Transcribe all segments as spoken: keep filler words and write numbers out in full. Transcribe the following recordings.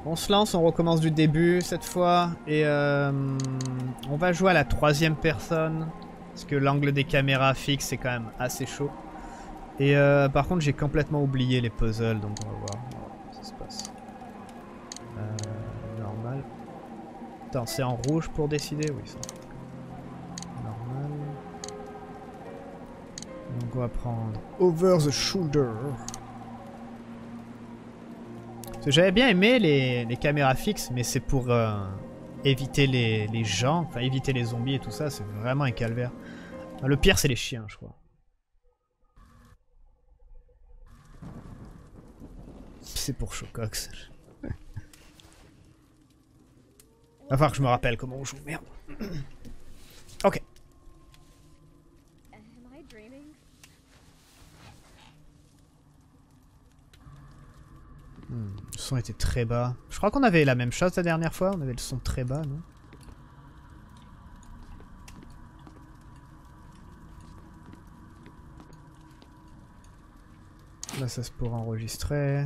On se lance, on recommence du début cette fois. Et euh, on va jouer à la troisième personne. Parce que l'angle des caméras fixes est quand même assez chaud. Et euh, par contre j'ai complètement oublié les puzzles. Donc on va voir, on va voir comment ça se passe. Euh, normal. Attends, c'est en rouge pour décider? Oui, ça. Normal. Donc on va prendre Over the Shoulder. J'avais bien aimé les, les caméras fixes, mais c'est pour euh, éviter les, les gens, enfin éviter les zombies et tout ça, c'est vraiment un calvaire. Le pire c'est les chiens, je crois. C'est pour Chocox. Va falloir que je me rappelle comment on joue, merde. Ok. Hmm, le son était très bas. Je crois qu'on avait la même chose la dernière fois, on avait le son très bas, non? Là ça se pourrait enregistrer.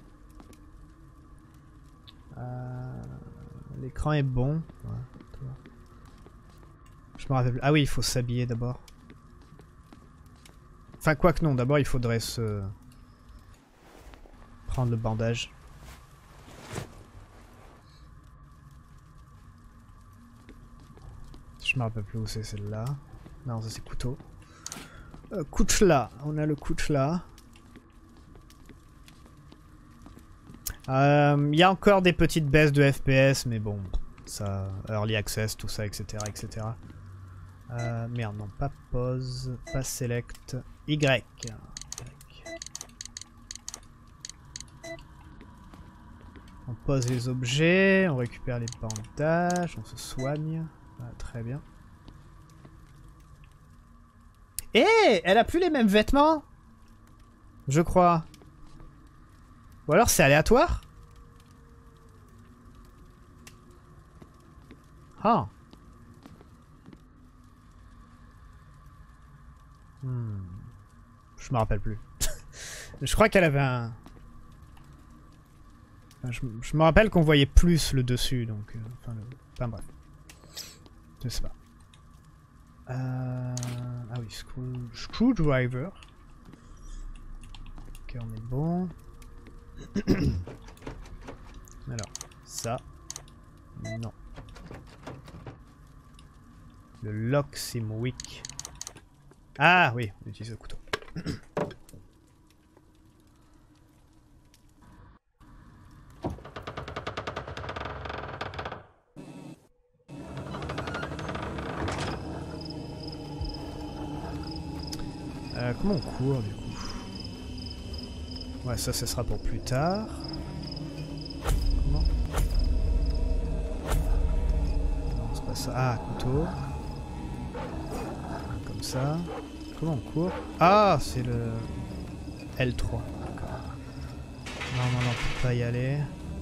Euh, L'écran est bon. Ouais, je me rappelle plus. Ah oui, il faut s'habiller d'abord. Enfin quoi que non, d'abord il faudrait se... prendre le bandage. Je me rappelle plus où c'est celle-là. Non, ça c'est couteau. Euh, couche-là, on a le couche-là. Il euh, y a encore des petites baisses de F P S, mais bon, ça, early access, tout ça, et cetera, et cetera. Euh, merde, non, pas pause, pas select, Y. On pose les objets, on récupère les bandages, on se soigne. Ah, très bien. Eh, elle a plus les mêmes vêtements, je crois. Ou alors c'est aléatoire? Ah. Hmm. Je me rappelle plus. Je crois qu'elle avait un... Enfin, je, je me rappelle qu'on voyait plus le dessus, donc... Euh, enfin, le... enfin bref. Je sais pas. Euh... Ah oui, screw... Screwdriver. Ok, on est bon. Alors, ça. Non. Le lock seem weak. Ah oui, on utilise le couteau. Euh, comment on court du coup? Ouais, ça, ce sera pour plus tard. Comment? Non, c'est pas ça. Ah, couteau. Comme ça. Comment on court? Ah, c'est le L trois. D'accord. Non, non, non, on peut pas y aller.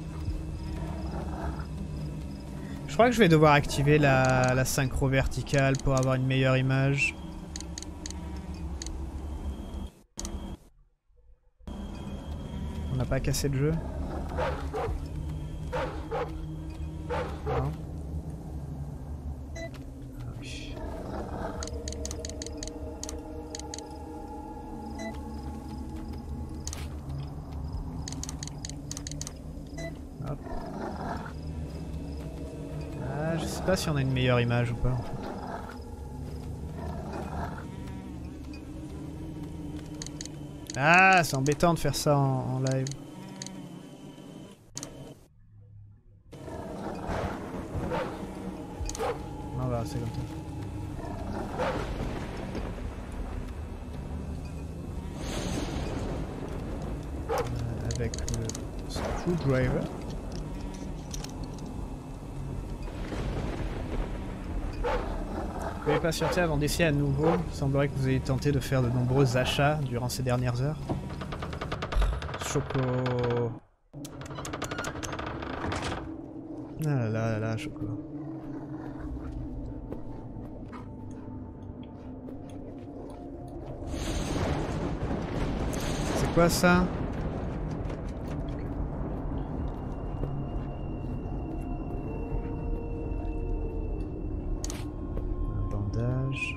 Je crois que je vais devoir activer la, la synchro verticale pour avoir une meilleure image. On n'a pas cassé le jeu? Non. Ah oui. Hop. Ah, je sais pas si on a une meilleure image ou pas en fait. Ah, c'est embêtant de faire ça en, en live. On va, c'est comme ça. Euh, avec le screwdriver. Veuillez patienter avant d'essayer à nouveau. Il semblerait que vous ayez tenté de faire de nombreux achats durant ces dernières heures. Choco. Ah là là là là, Choco. C'est quoi ça? bandage.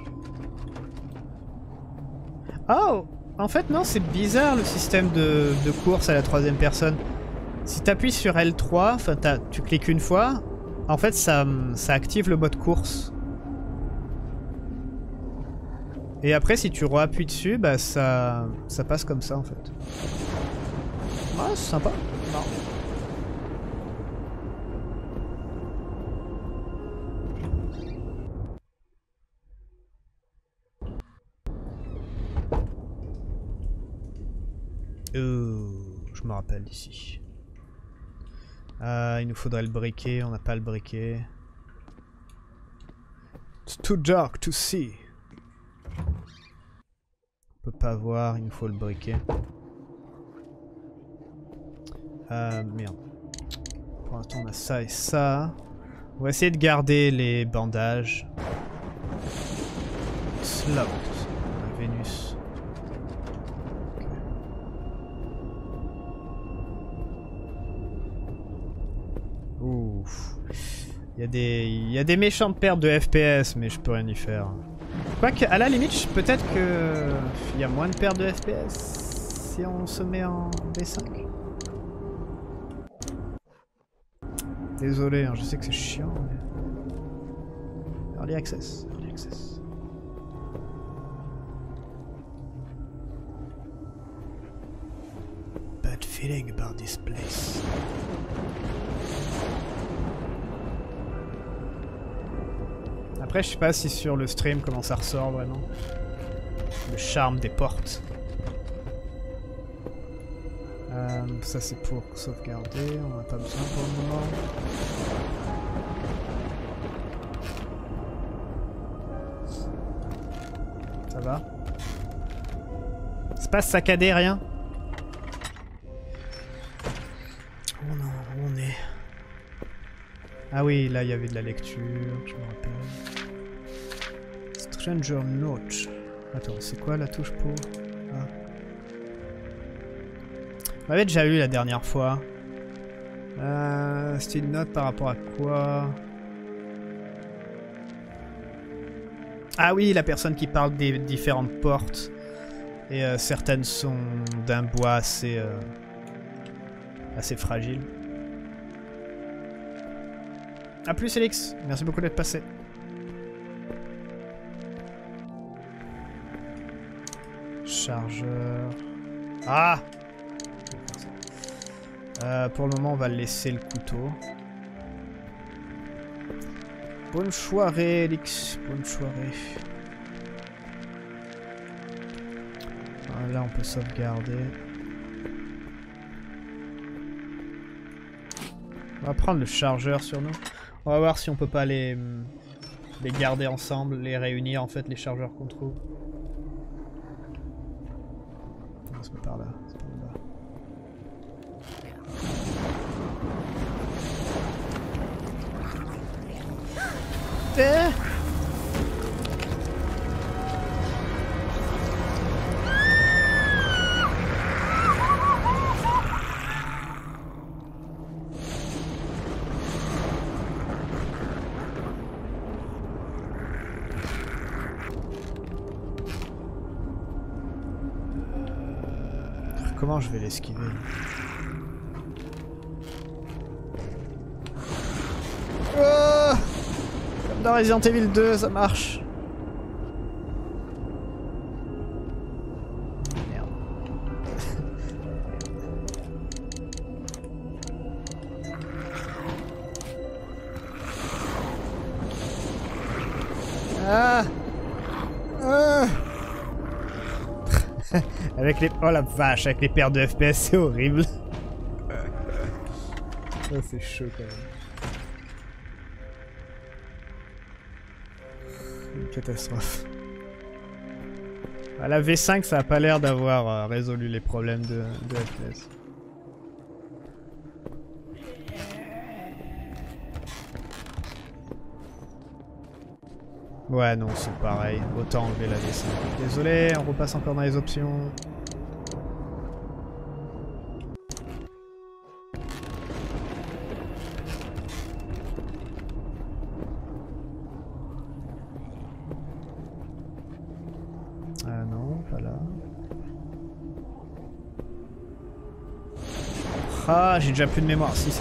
Oh! En fait non, c'est bizarre le système de, de course à la troisième personne. Si tu appuies sur L trois, enfin tu cliques une fois, en fait ça, ça active le mode course. Et après si tu re-appuies dessus, bah ça, ça passe comme ça en fait. Ah c'est sympa. Non. Oh, je me rappelle d'ici. Euh, il nous faudrait le briquet, on n'a pas le briquet. It's too dark to see. On peut pas voir, il nous faut le briquet. Euh, merde. Pour l'instant on a ça et ça. On va essayer de garder les bandages. Slot. On a Vénus. Ouf. Il y a des, il y a des méchantes pertes de F P S, mais je peux rien y faire. Quoique, à la limite, peut-être que il y a moins de pertes de F P S si on se met en B cinq. Désolé, hein, je sais que c'est chiant, mais... Early access, early access. Bad feeling about this place. Après, je sais pas si sur le stream comment ça ressort vraiment. Le charme des portes. Euh, ça c'est pour sauvegarder, on n'a pas besoin pour le moment. Ça va? C'est pas saccadé, rien? Oh non, où on est? Ah oui, là il y avait de la lecture, je me rappelle. Stranger Note. Attends, c'est quoi la touche pour... Ah. On l'avait déjà eu la dernière fois. Euh, C'était une note par rapport à quoi? Ah oui, la personne qui parle des différentes portes. Et euh, certaines sont d'un bois assez, euh, assez fragile. A plus Elix, merci beaucoup d'être passé. Chargeur... Ah! Euh, pour le moment, on va laisser le couteau. Bonne soirée, Elix. Bonne soirée. Là, on peut sauvegarder. On va prendre le chargeur sur nous. On va voir si on peut pas les, les garder ensemble, les réunir en fait, les chargeurs qu'on trouve. Non, c'est pas par là. C'est par là. Eh Comment je vais l'esquiver? Oh, comme dans Resident Evil deux, ça marche. Merde. Ah, ah. Avec les... Oh la vache, avec les pertes de F P S, c'est horrible. Oh, c'est chaud quand même. Une catastrophe. Ah, la V cinq, ça a pas l'air d'avoir euh, résolu les problèmes de, de F P S. Ouais, non, c'est pareil. Autant enlever la V cinq. Désolé, on repasse encore dans les options. Ah, j'ai déjà plus de mémoire, si ça.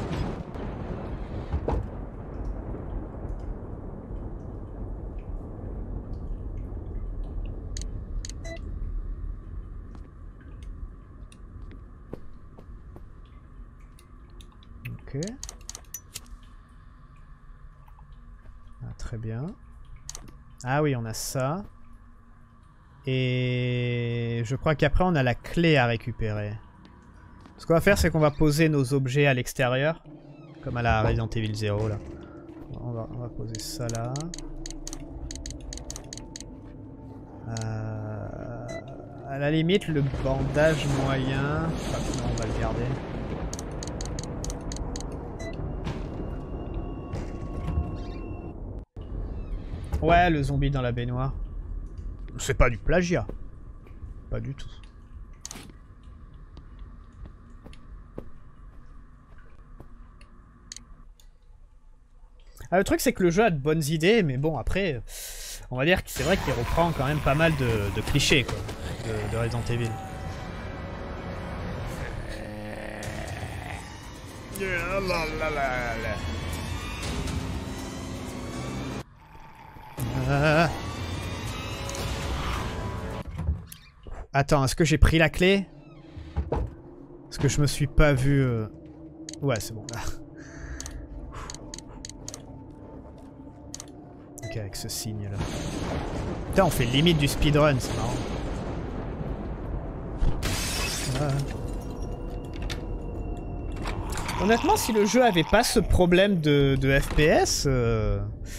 Ok. Ah, très bien. Ah oui, on a ça. Et je crois qu'après on a la clé à récupérer. Ce qu'on va faire, c'est qu'on va poser nos objets à l'extérieur. Comme à la Resident Evil zéro là. On va, on va poser ça là. Euh, à la limite, le bandage moyen. Enfin, non, on va le garder. Ouais, le zombie dans la baignoire. C'est pas du plagiat. Pas du tout. Ah, le truc c'est que le jeu a de bonnes idées, mais bon après, on va dire que c'est vrai qu'il reprend quand même pas mal de, de clichés quoi, de, de Resident Evil. Euh... Attends, est-ce que j'ai pris la clé? Est-ce que je me suis pas vu... Euh... Ouais, c'est bon là. Ok, avec ce signe là. Putain, on fait limite du speedrun, c'est marrant. Ah. Honnêtement, si le jeu avait pas ce problème de, de F P S, euh,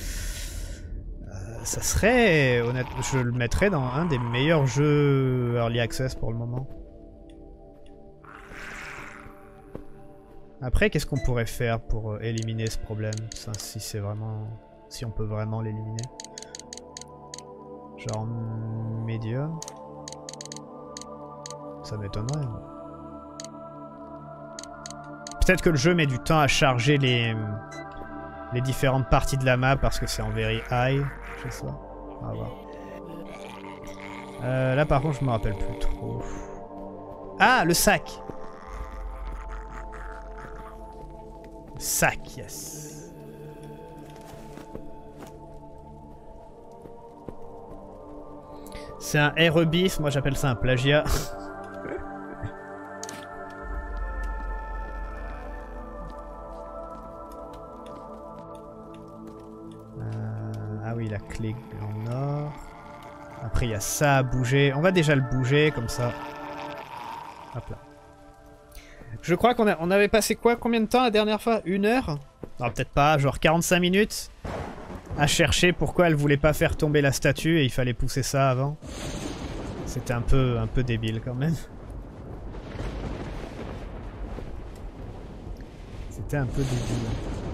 euh, ça serait... Honnêtement, je le mettrais dans un des meilleurs jeux Early Access pour le moment. Après, qu'est-ce qu'on pourrait faire pour éliminer ce problème? Ça, si c'est vraiment... Si on peut vraiment l'éliminer. Genre médium. Ça m'étonnerait. Peut-être que le jeu met du temps à charger les, les différentes parties de la map parce que c'est en very high. Je sais ça. On va voir. Euh, là par contre je me rappelle plus trop. Ah, le sac. Sac, yes. C'est un R-bis, moi j'appelle ça un plagiat. euh, ah oui, la clé en or. Après il y a ça à bouger. On va déjà le bouger comme ça. Hop là. Je crois qu'on a, on avait passé quoi? Combien de temps la dernière fois? Une heure? Non, peut-être pas, genre quarante-cinq minutes à chercher pourquoi elle voulait pas faire tomber la statue et il fallait pousser ça avant. C'était un peu, un peu débile quand même. C'était un peu débile.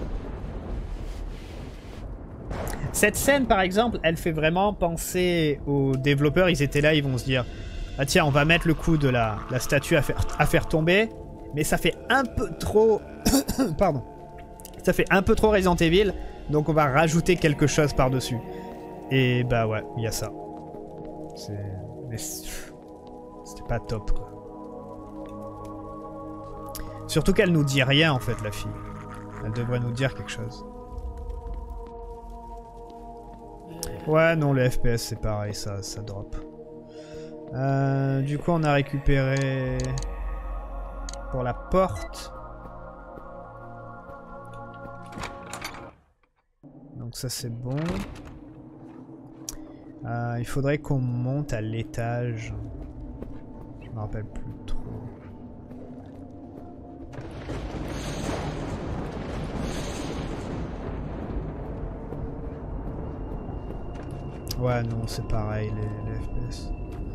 Cette scène par exemple, elle fait vraiment penser aux développeurs. Ils étaient là, ils vont se dire ah tiens, on va mettre le coup de la, la statue à faire, à faire tomber. Mais ça fait un peu trop... Pardon. Ça fait un peu trop Resident Evil. Donc on va rajouter quelque chose par-dessus. Et bah ouais, il y a ça. C'est... C'était pas top quoi. Surtout qu'elle nous dit rien en fait la fille. Elle devrait nous dire quelque chose. Ouais non, le F P S c'est pareil, ça, ça drop. Euh, du coup on a récupéré... Pour la porte. Donc ça c'est bon. Euh, il faudrait qu'on monte à l'étage. Je me rappelle plus trop. Ouais non c'est pareil les, les F P S.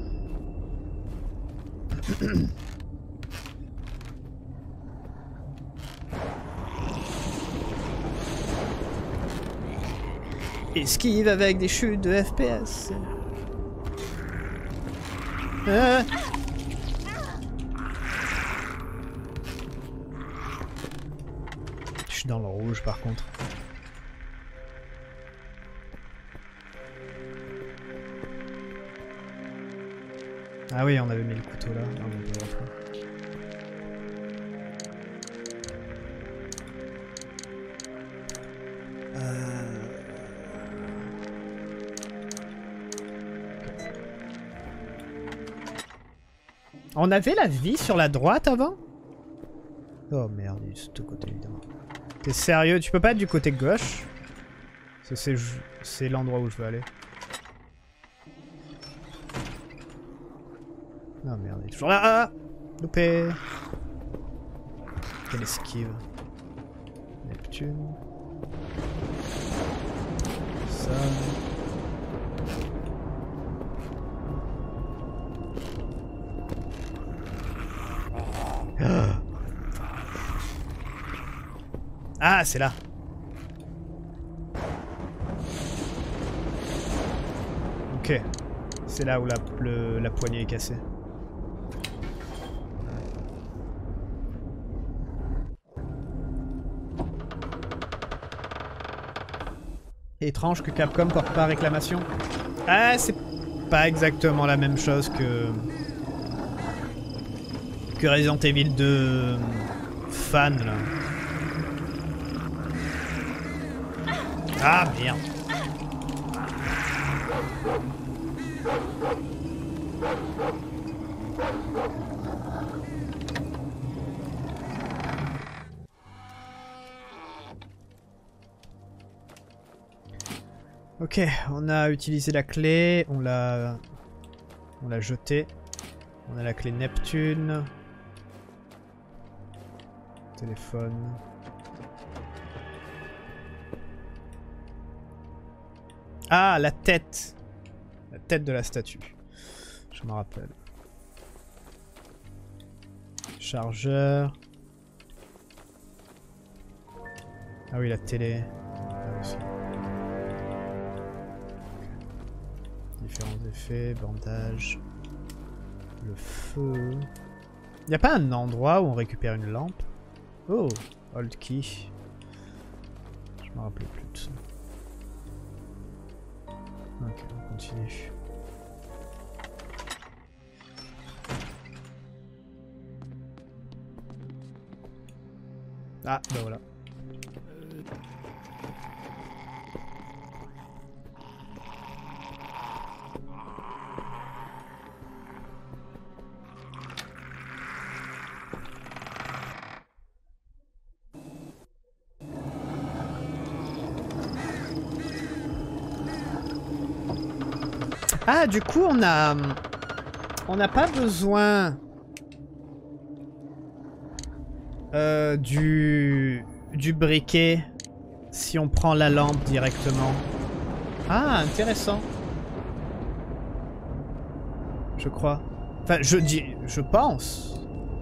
Esquive avec des chutes de F P S. Ah. Je suis dans le rouge par contre. Ah oui, on avait mis le couteau là. Non, on peut rentrer. On avait la vie sur la droite avant? Oh merde, il est de ce côté évidemment. T'es sérieux? Tu peux pas être du côté gauche? C'est l'endroit où je veux aller. Oh merde, il est toujours là. Ah, loupé. Quelle esquive. Neptune. Ça. Ah, ah c'est là. Ok. C'est là où la, le, la poignée est cassée. Étrange que Capcom porte pas réclamation. Ah, c'est pas exactement la même chose que... que Resident Evil deux fan, là. Ah, merde. Ok, on a utilisé la clé, on l'a on l'a jetée. On a la clé Neptune. Téléphone. Ah, la tête. La tête de la statue. Je m'en rappelle. Chargeur. Ah oui, la télé. Ah, aussi. Différents effets, bandage. Le feu. Il n'y a pas un endroit où on récupère une lampe? Oh, hold key. Je me rappelais plus de ça. Ok, on continue. Ah, bah voilà. Ah, du coup, on a... On n'a pas besoin... Euh, du... Du briquet si on prend la lampe directement. Ah, intéressant. Je crois. Enfin, je dis... Je pense.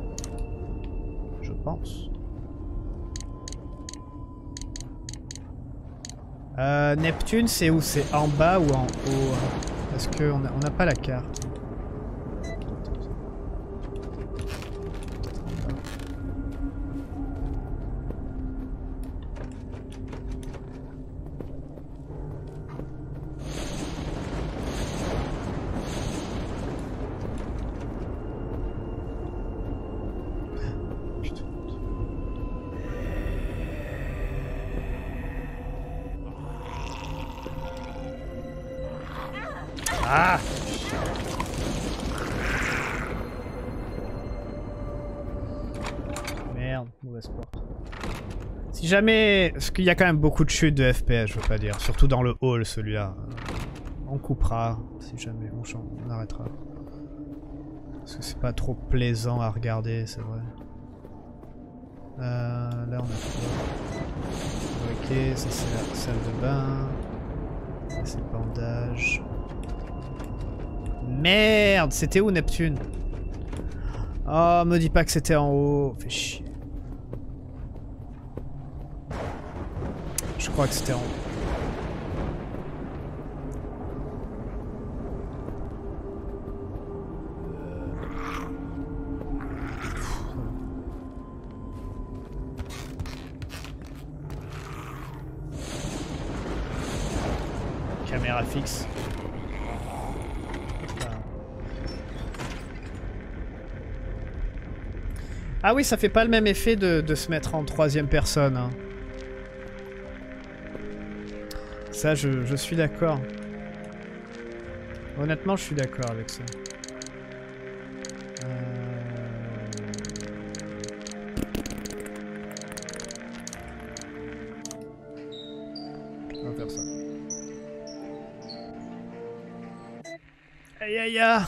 Je pense. Euh, Neptune, c'est où? C'est en bas ou en haut? Parce qu'on n'a on n'a pas la carte. Ah! Merde, mauvaise porte. Si jamais... Parce qu'il y a quand même beaucoup de chutes de F P S, je veux pas dire. Surtout dans le hall, celui-là. On coupera, si jamais. On, change, on arrêtera. Parce que c'est pas trop plaisant à regarder, c'est vrai. Euh, là, on a quoi? Ok, ça c'est la salle de bain. Ça c'est le bandage. Merde, c'était où Neptune? Oh, me dis pas que c'était en haut. Fais chier. Je crois que c'était en haut. Caméra fixe. Ah oui, ça fait pas le même effet de, de se mettre en troisième personne. Hein. Ça, je, je suis d'accord. Honnêtement, je suis d'accord avec ça. Euh... aïe aïe.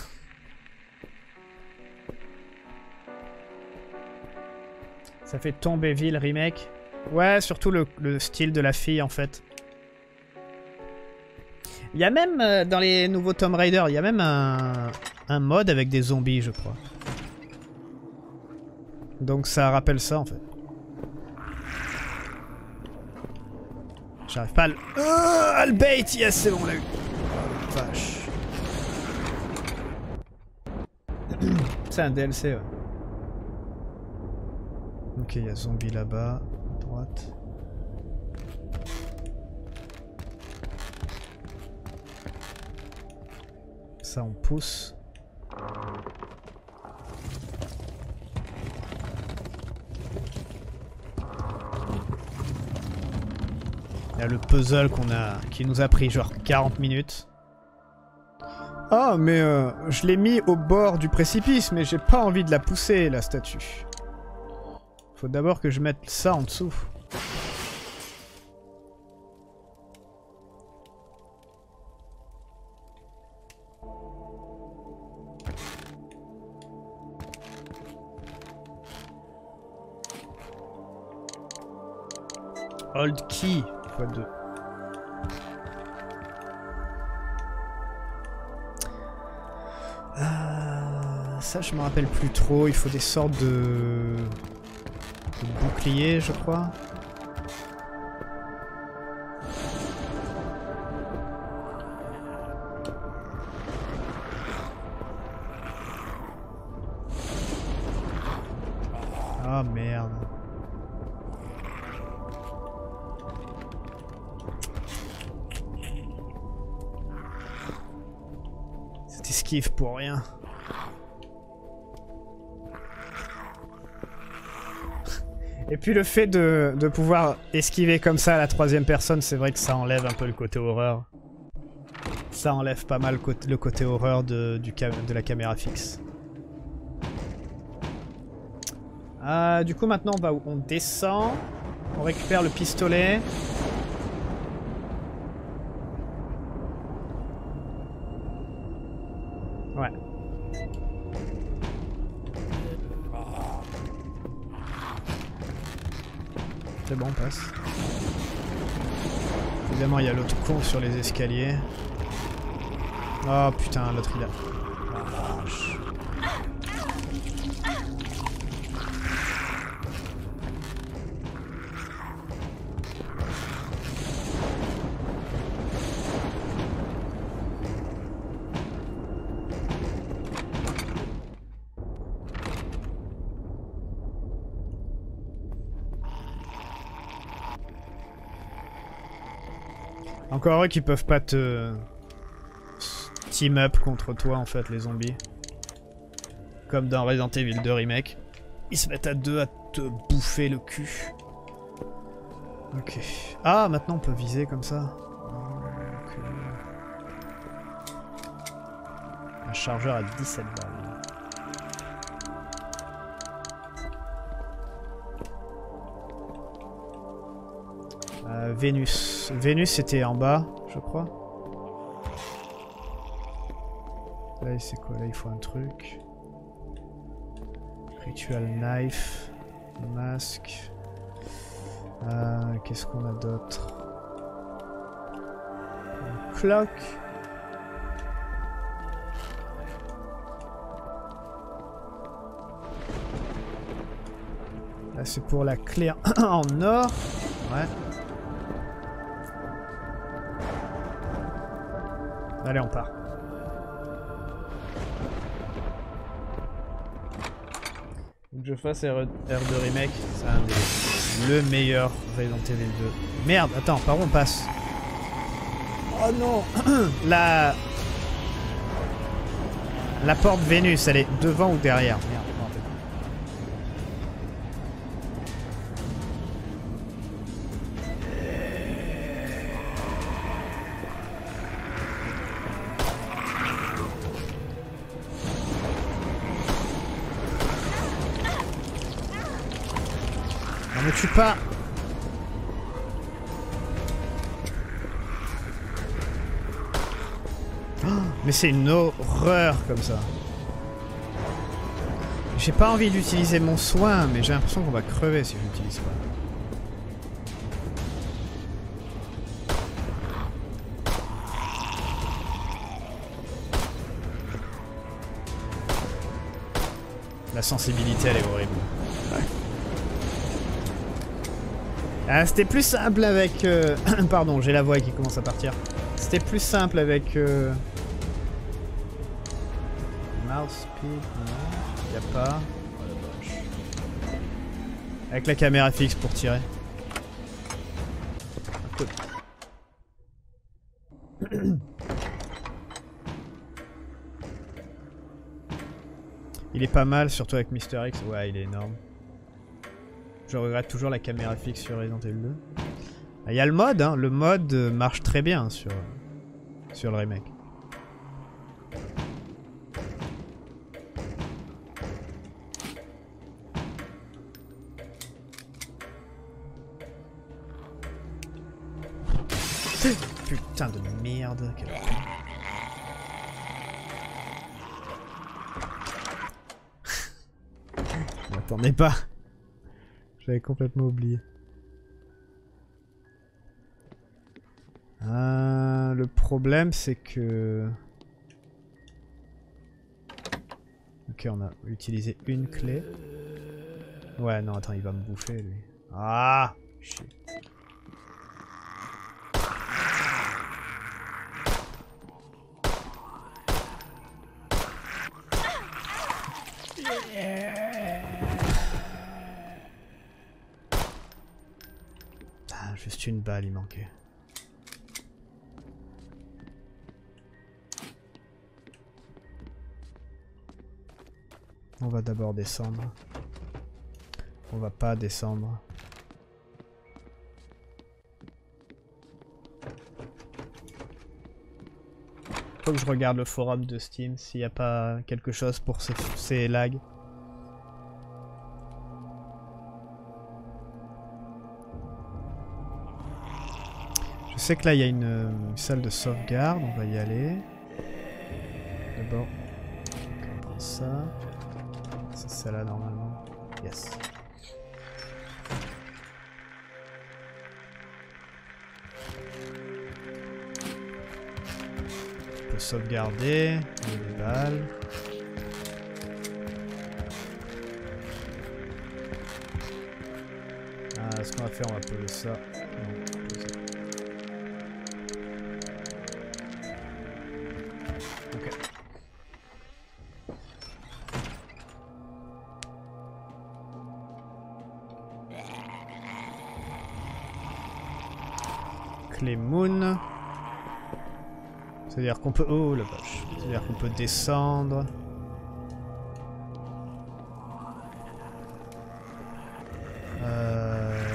Ça fait Tombéville remake. Ouais, surtout le, le style de la fille en fait. Il y a même, euh, dans les nouveaux Tomb Raider, il y a même un, un mode avec des zombies, je crois. Donc ça rappelle ça en fait. J'arrive pas à le... Oh, à le bait. Yes, c'est bon, on l'a eu. Oh, vache. C'est un D L C, ouais. Ok, il y a zombie là-bas, à droite. Ça, on pousse. Il y a le puzzle qu'on a, qui nous a pris genre quarante minutes. Ah, mais euh, je l'ai mis au bord du précipice, mais j'ai pas envie de la pousser, la statue. Faut d'abord que je mette ça en dessous. Hold key fois deux. Euh, ça je me rappelle plus trop, il faut des sortes de, de boucliers je crois. Ah oh, merde. Esquive pour rien. Et puis le fait de, de pouvoir esquiver comme ça à la troisième personne, c'est vrai que ça enlève un peu le côté horreur. Ça enlève pas mal le côté horreur de, du, de la caméra fixe. Euh, du coup maintenant on va où? On descend, on récupère le pistolet. Ouais. C'est bon, on passe. Évidemment, il y a l'autre con sur les escaliers. Oh putain, l'autre il a... Oh, vache. Encore eux qui peuvent pas te team up contre toi en fait les zombies. Comme dans Resident Evil deux Remake. Ils se mettent à deux à te bouffer le cul. Ok. Ah maintenant on peut viser comme ça. Okay. Un chargeur à dix-sept balles. Euh, Vénus. Vénus c'était en bas, je crois. Là c'est quoi? Là il faut un truc. Ritual knife. Masque. Euh, Qu'est-ce qu'on a d'autre? Un clock. Là c'est pour la clé en or. Ouais. Allez, on part. Faut que je fasse R deux Remake, c'est un des... le meilleur Resident Evil deux. Merde, attends, par où on passe? Oh non. La... La porte Vénus, elle est devant ou derrière? Merde. Ne tue pas. Oh, mais c'est une horreur comme ça. J'ai pas envie d'utiliser mon soin, mais j'ai l'impression qu'on va crever si je l'utilise pas. La sensibilité, elle est horrible. Ouais. Ah, c'était plus simple avec... Euh... Pardon, j'ai la voix qui commence à partir. C'était plus simple avec... Euh... Mouse speed, non, y a pas. Oh la vache. Avec la caméra fixe pour tirer. Cool. Il est pas mal, surtout avec Mister X. Ouais, il est énorme. Je regrette toujours la caméra fixe sur Resident Evil deux. Il y a le mode, hein. Le mode marche très bien sur, sur le remake. Putain de merde. Quel... Je m'attendais pas. J'avais complètement oublié. Euh, le problème c'est que... Ok, on a utilisé une clé. Ouais, non, attends, il va me bouffer lui. Ah, shit. Ah, juste une balle, il manquait. On va d'abord descendre. On va pas descendre. Faut que je regarde le forum de Steam s'il n'y a pas quelque chose pour ces, ces lags. Je sais que là il y a une, une salle de sauvegarde, on va y aller. D'abord, on prend ça. C'est celle-là normalement. Yes. On peut sauvegarder. Il y a des balles. Ah, ce qu'on va faire, on va poser ça. Non, poser. Ok. Clé Moon. C'est-à-dire qu'on peut... Oh la vache. C'est-à-dire qu'on peut descendre. Euh...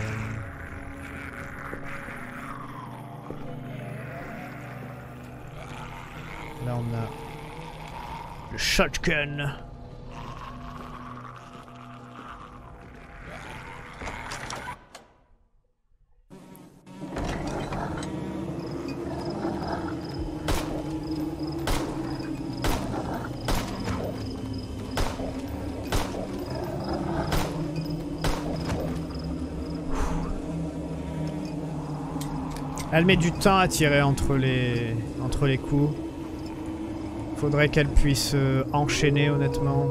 Là on a le shotgun. Elle met du temps à tirer entre les, entre les coups. Faudrait qu'elle puisse euh, enchaîner honnêtement.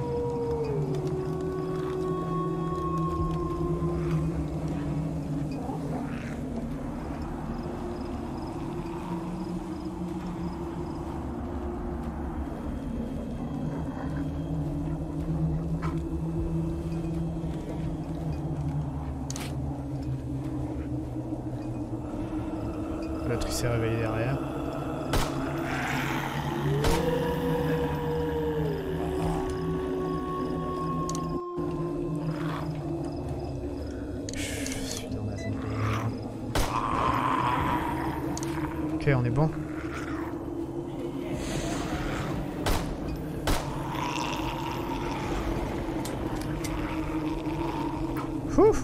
L'autre il s'est réveillé derrière. Je suis dans la merde. Ok, on est bon. Ouf.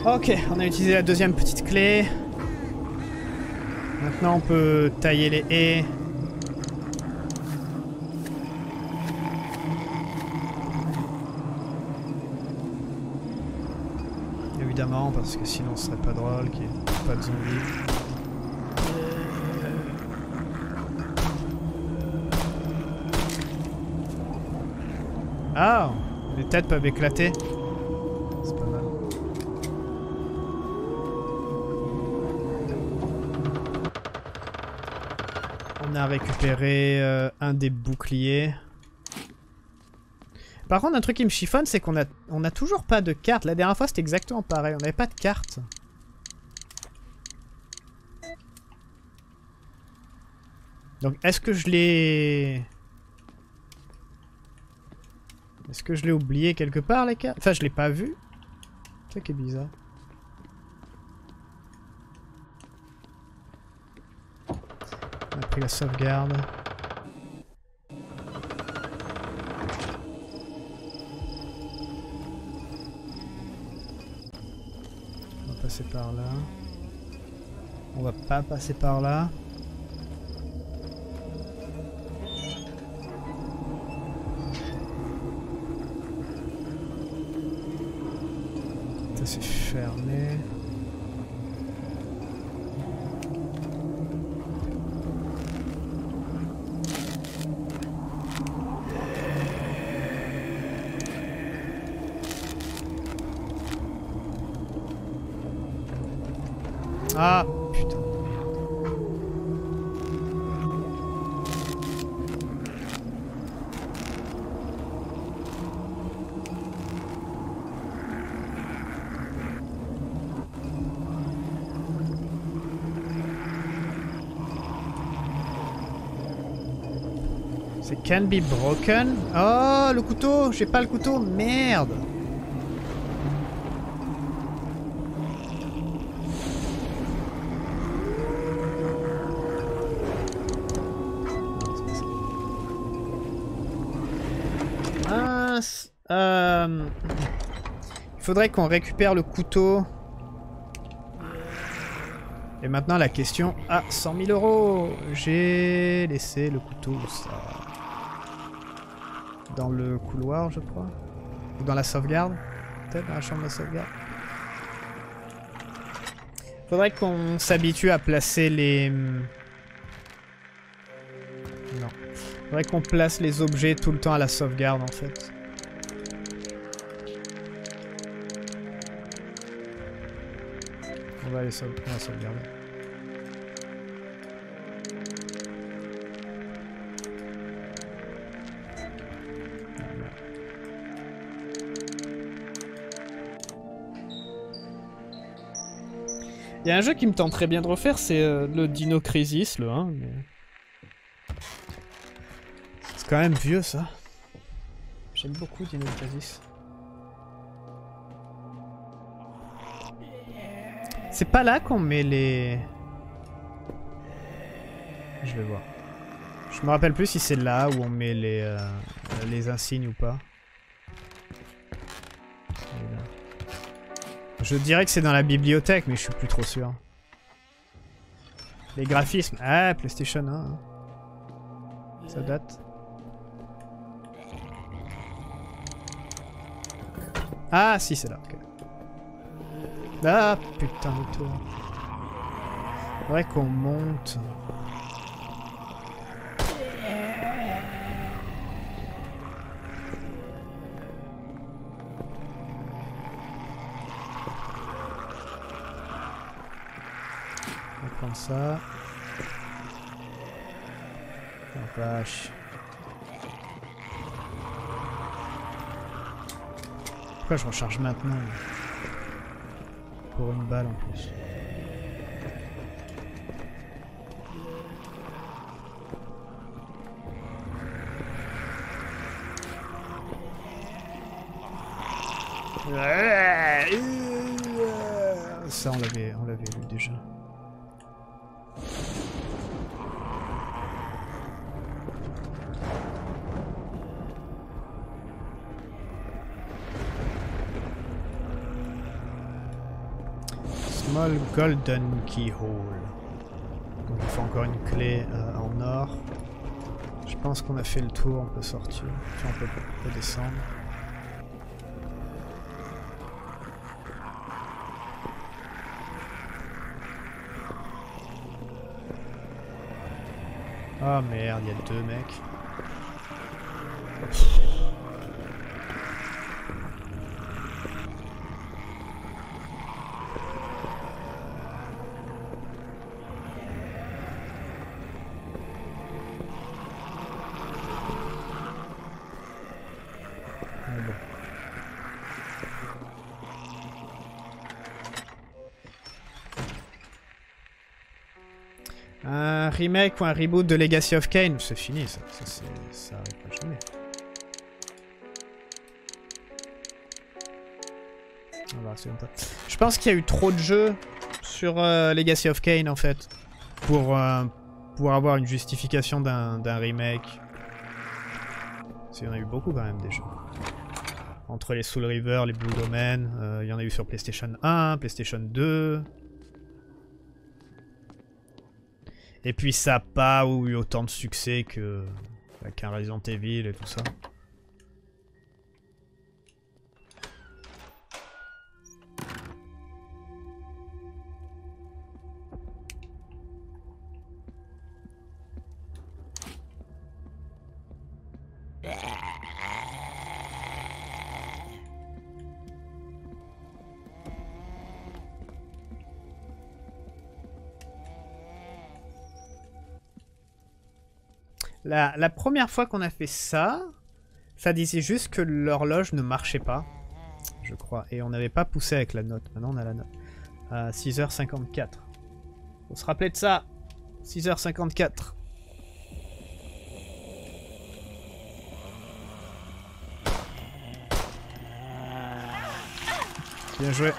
Ok, on a utilisé la deuxième petite clé. Maintenant on peut tailler les haies. Évidemment, parce que sinon ce serait pas drôle qu'il n'y ait pas de zombies. Ah, les têtes peuvent éclater. C'est pas mal. On a récupéré euh, un des boucliers. Par contre, un truc qui me chiffonne, c'est qu'on a, on a toujours pas de carte. La dernière fois, c'était exactement pareil. On n'avait pas de carte. Donc, est-ce que je l'ai... Est-ce que je l'ai oublié quelque part, les cartes? Enfin, je l'ai pas vu. C'est ça qui est bizarre. On a pris la sauvegarde. On va passer par là. On va pas passer par là. Ça c'est fermé. Ah putain. C'est can be broken. Oh le couteau, j'ai pas le couteau, merde. Euh... Il faudrait qu'on récupère le couteau. Et maintenant la question... Ah, cent mille euros. J'ai laissé le couteau, ça... Dans le couloir, je crois. Ou dans la sauvegarde. Peut-être dans la chambre de sauvegarde. Faudrait qu'on s'habitue à placer les... Non. Faudrait qu'on place les objets tout le temps à la sauvegarde, en fait. On va aller sauve... on va sauvegarder. Il y a un jeu qui me tenterait bien de refaire, c'est euh, le Dino Crisis, le un. Mais... c'est quand même vieux, ça. J'aime beaucoup Dino Crisis. C'est pas là qu'on met les... Je vais voir. Je me rappelle plus si c'est là où on met les, euh, les insignes ou pas. Je dirais que c'est dans la bibliothèque, mais je suis plus trop sûr. Les graphismes... Ah, PlayStation un. Ça date. Ah, si, c'est là. Okay. Ah, putain de tour. Faudrait qu'on monte. On va prendre ça. Oh vache. Pourquoi je recharge maintenant? Pour une balle en plus. Ça on l'avait on l'avait lu déjà. Small Golden Keyhole. Donc il faut encore une clé euh, en or. Je pense qu'on a fait le tour, on peut sortir. Puis on peut, on peut descendre. Ah oh merde, il y a deux mecs. Un remake ou un reboot de Legacy of Kain, c'est fini ça, ça, ça arrivera jamais. Voilà, je pense qu'il y a eu trop de jeux sur euh, Legacy of Kain en fait, pour, euh, pour avoir une justification d'un remake. Parce qu'il y en a eu beaucoup quand même des jeux. Entre les Soul River, les Blue Domain, euh, il y en a eu sur PlayStation un, PlayStation deux... Et puis ça n'a pas eu autant de succès que qu'un Resident Evil et tout ça. La, la première fois qu'on a fait ça, ça disait juste que l'horloge ne marchait pas, je crois. Et on n'avait pas poussé avec la note. Maintenant on a la note. À six heures cinquante-quatre. Faut se rappeler de ça. six heures cinquante-quatre. Bien joué.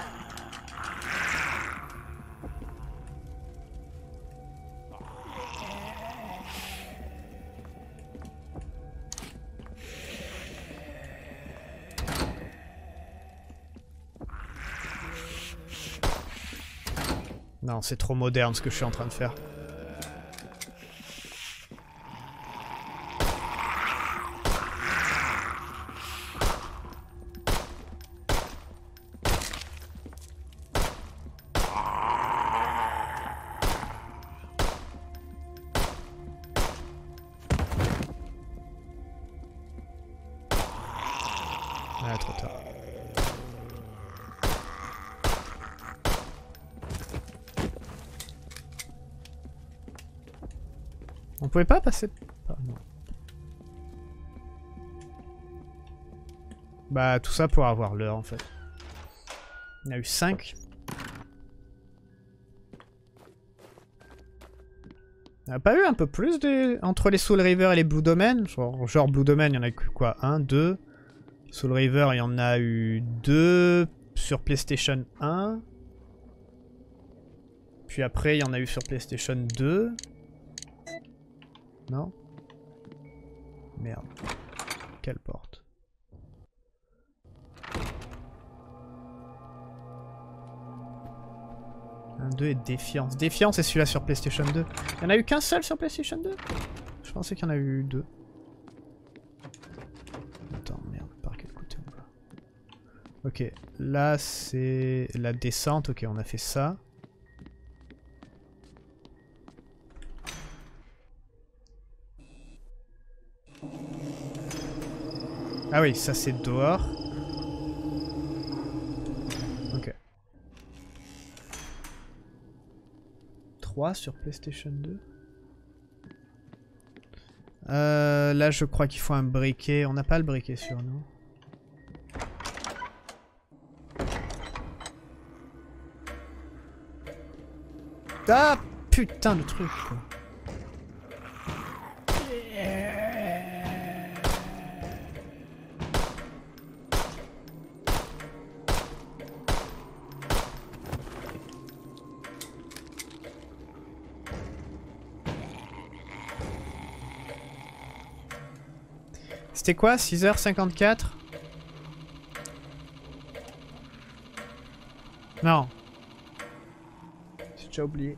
Non, c'est trop moderne ce que je suis en train de faire. Ah, trop tard. On pouvait pas passer... Ah, non. Bah tout ça pour avoir l'heure en fait. Il y en a eu cinq. Il n'y a pas eu un peu plus de... entre les Soul River et les Blue Domain? Genre, genre Blue Domain, il y en a eu quoi? Un, deux. Soul River, il y en a eu deux sur PlayStation un. Puis après, il y en a eu sur PlayStation deux. Non? Merde. Quelle porte? Un deux et Défiance. Défiance, c'est celui-là sur PlayStation deux. Il n'y en a eu qu'un seul sur PlayStation deux? Je pensais qu'il y en a eu deux. Attends, merde, par quel côté on va? Ok, là c'est la descente. Ok, on a fait ça. Ah oui, ça c'est dehors. Ok. trois sur PlayStation deux. Euh, là je crois qu'il faut un briquet. On n'a pas le briquet sur nous. Ah putain de truc quoi. C'était quoi? six heures cinquante-quatre? Non. déjà oublié.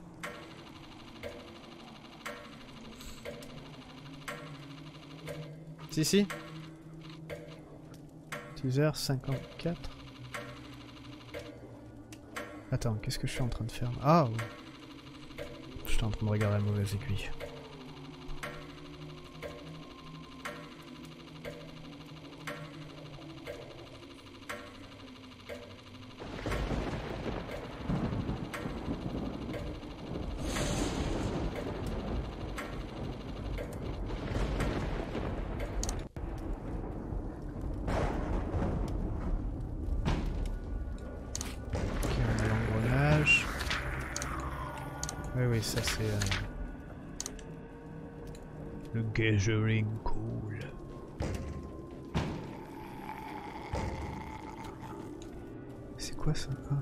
Si, si. six heures cinquante-quatre. Attends, qu'est-ce que je suis en train de faire? Ah, oui. J'étais en train de regarder la mauvaise aiguille. Oui, oui, ça c'est euh, le gathering cool. C'est quoi ça? Ah.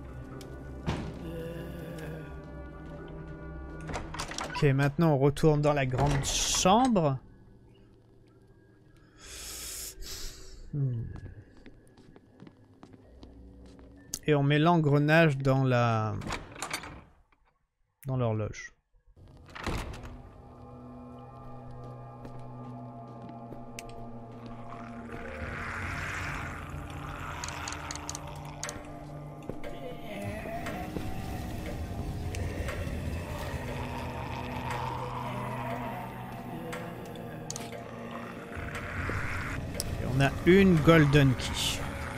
Ok, maintenant on retourne dans la grande chambre. Hmm. Et on met l'engrenage dans la... dans l'horloge. Et on a une golden key.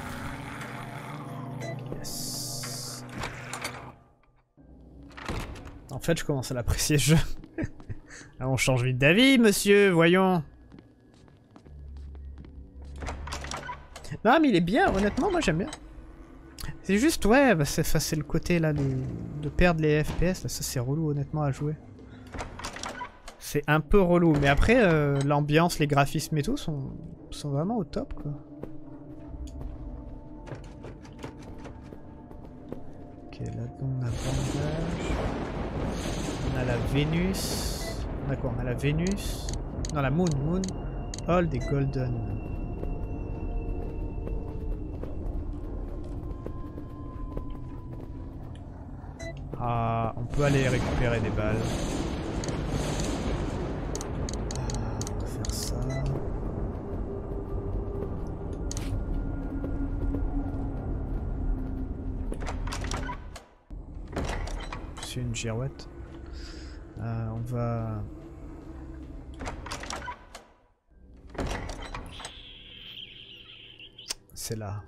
Yes. En fait, je commence à l'apprécier ce jeu. Ah, on change vite d'avis, monsieur, voyons. Non, mais il est bien, honnêtement, moi j'aime bien. C'est juste, ouais, bah c'est le côté là de, de perdre les F P S, là, ça c'est relou honnêtement à jouer. C'est un peu relou, mais après, euh, l'ambiance, les graphismes et tout sont, sont vraiment au top, quoi. Ok, là on a bandage. On a la Vénus. On a quoi? On a la Vénus. Non, la Moon, Moon. All des Golden. Ah, on peut aller récupérer des balles. Ah, on va faire ça. C'est une girouette. Euh, on va... C'est là.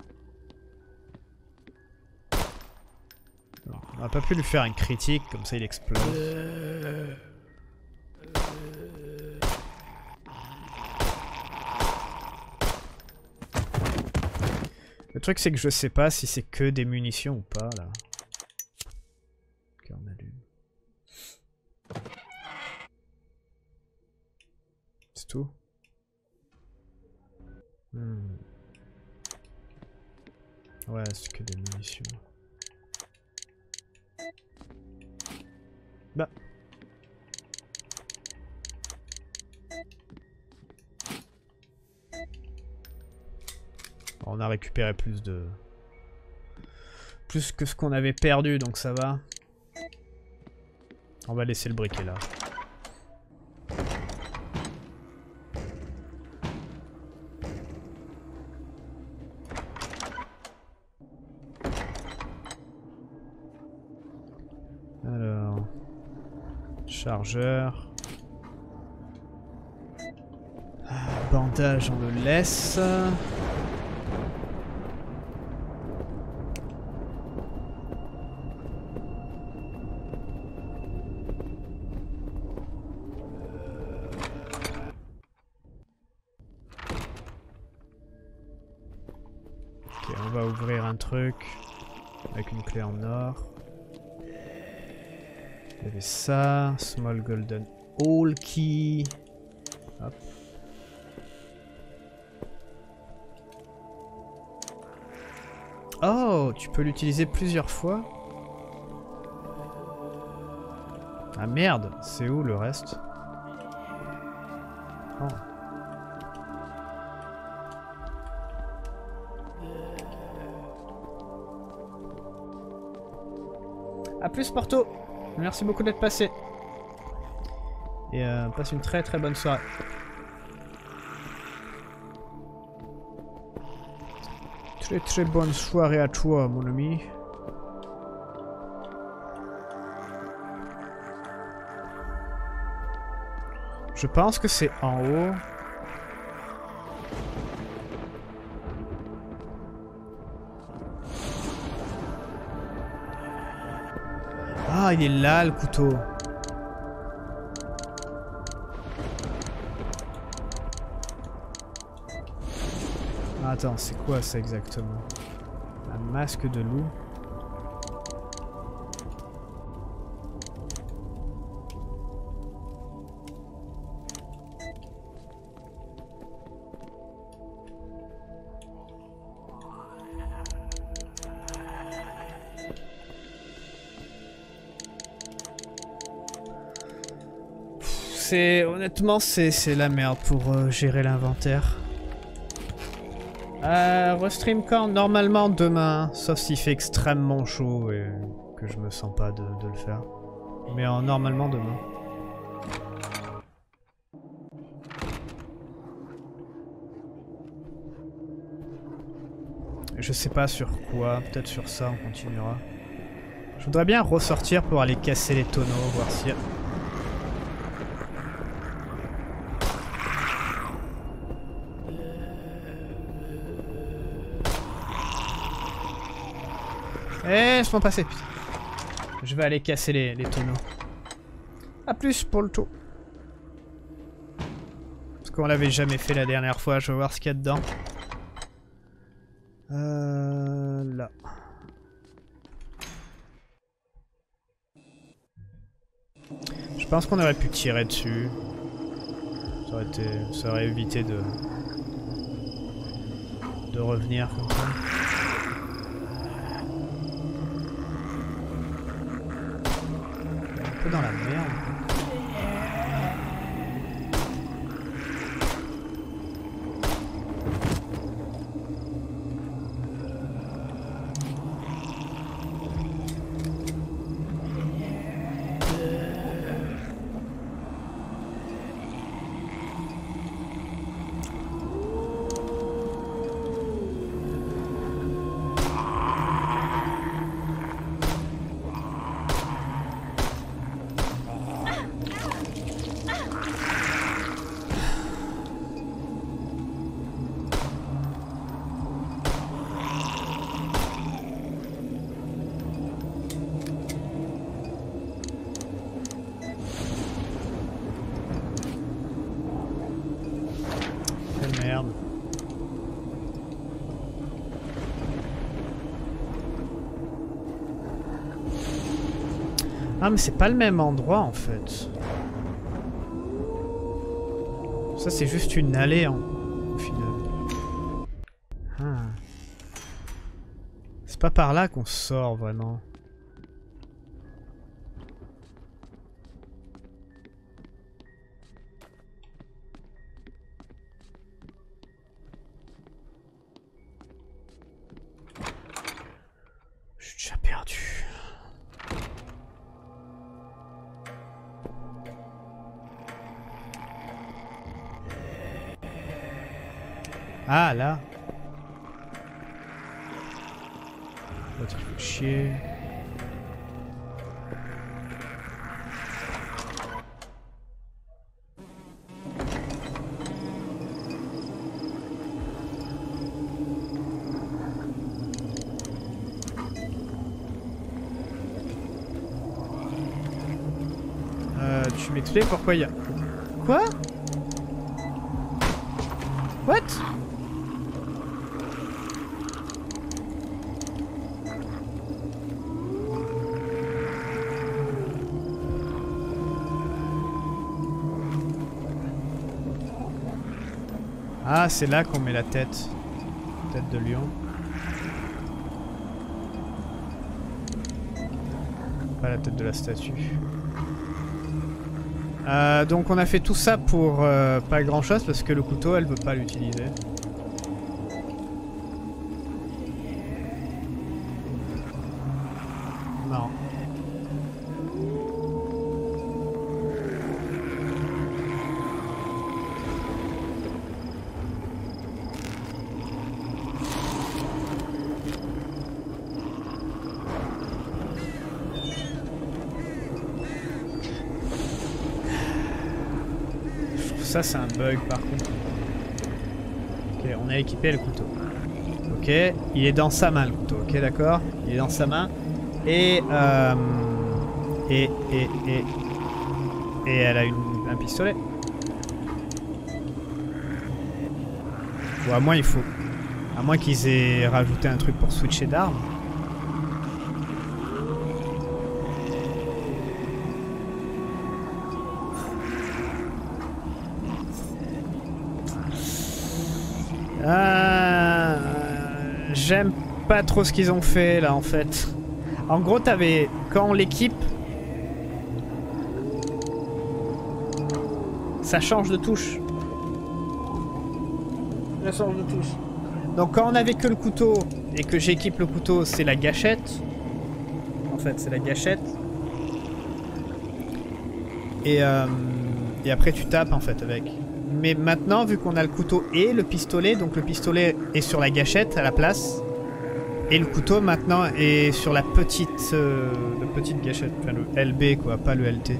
Non, on n'a pas pu lui faire un critique, comme ça il explose. Le truc c'est que je sais pas si c'est que des munitions ou pas là. Ok, on allume. C'est tout. Hmm. Ouais, c'est que des munitions. Bah. On a récupéré plus de... Plus que ce qu'on avait perdu, donc ça va. On va laisser le briquet là. Alors... Chargeur. Bandage, on le laisse. Ok, on va ouvrir un truc avec une clé en or. Il y avait ça, Small Golden Hall Key. Hop. Oh, tu peux l'utiliser plusieurs fois. Ah merde, c'est où le reste? Oh. A plus Porto. Merci beaucoup d'être passé. Et euh, passe une très très bonne soirée. Très très bonne soirée à toi, mon ami. Je pense que c'est en haut. Ah, il est là le couteau. Ah, attends, c'est quoi ça exactement? Un masque de loup. C'est honnêtement c'est la merde pour euh, gérer l'inventaire. Euh, restream quand? Normalement demain, sauf s'il fait extrêmement chaud et que je me sens pas de, de le faire. Mais euh, normalement demain. Je sais pas sur quoi, peut-être sur ça on continuera. Je voudrais bien ressortir pour aller casser les tonneaux, voir si... Eh, laisse-moi passer, putain. Je vais aller casser les, les tonneaux. A plus pour le tour. Parce qu'on l'avait jamais fait la dernière fois, je vais voir ce qu'il y a dedans. Euh... Là. Je pense qu'on aurait pu tirer dessus. Ça aurait été... ça aurait évité de... de revenir comme ça. Dans la merde. Merde. Ah mais c'est pas le même endroit en fait. Ça c'est juste une allée en... au final. Ah. C'est pas par là qu'on sort vraiment. Je suis déjà perdu. Ah là. L'autre il fait chier. Euh, tu m'expliques pourquoi il y a... Quoi? What? Ah, c'est là qu'on met la tête. Tête de lion. Pas la tête de la statue. Euh, donc on a fait tout ça pour euh, pas grand chose parce que le couteau elle veut pas l'utiliser. Non. ça c'est un bug par contre. Ok, on a équipé le couteau. Ok, il est dans sa main le couteau. Ok, d'accord. Il est dans sa main. Et, euh, et, et, et, et elle a une, un pistolet. Ou à moins il faut... À moins qu'ils aient rajouté un truc pour switcher d'armes. Euh, J'aime pas trop ce qu'ils ont fait là en fait. En gros t'avais... Quand on l'équipe... Ça change de touche. Ça change de touche. Donc quand on avait que le couteau et que j'équipe le couteau, c'est la gâchette. En fait c'est la gâchette. Et, euh, et après tu tapes en fait avec. Mais maintenant vu qu'on a le couteau et le pistolet, donc le pistolet est sur la gâchette à la place. Et le couteau maintenant est sur la petite, euh, la petite gâchette. Enfin le L B quoi, pas le L T.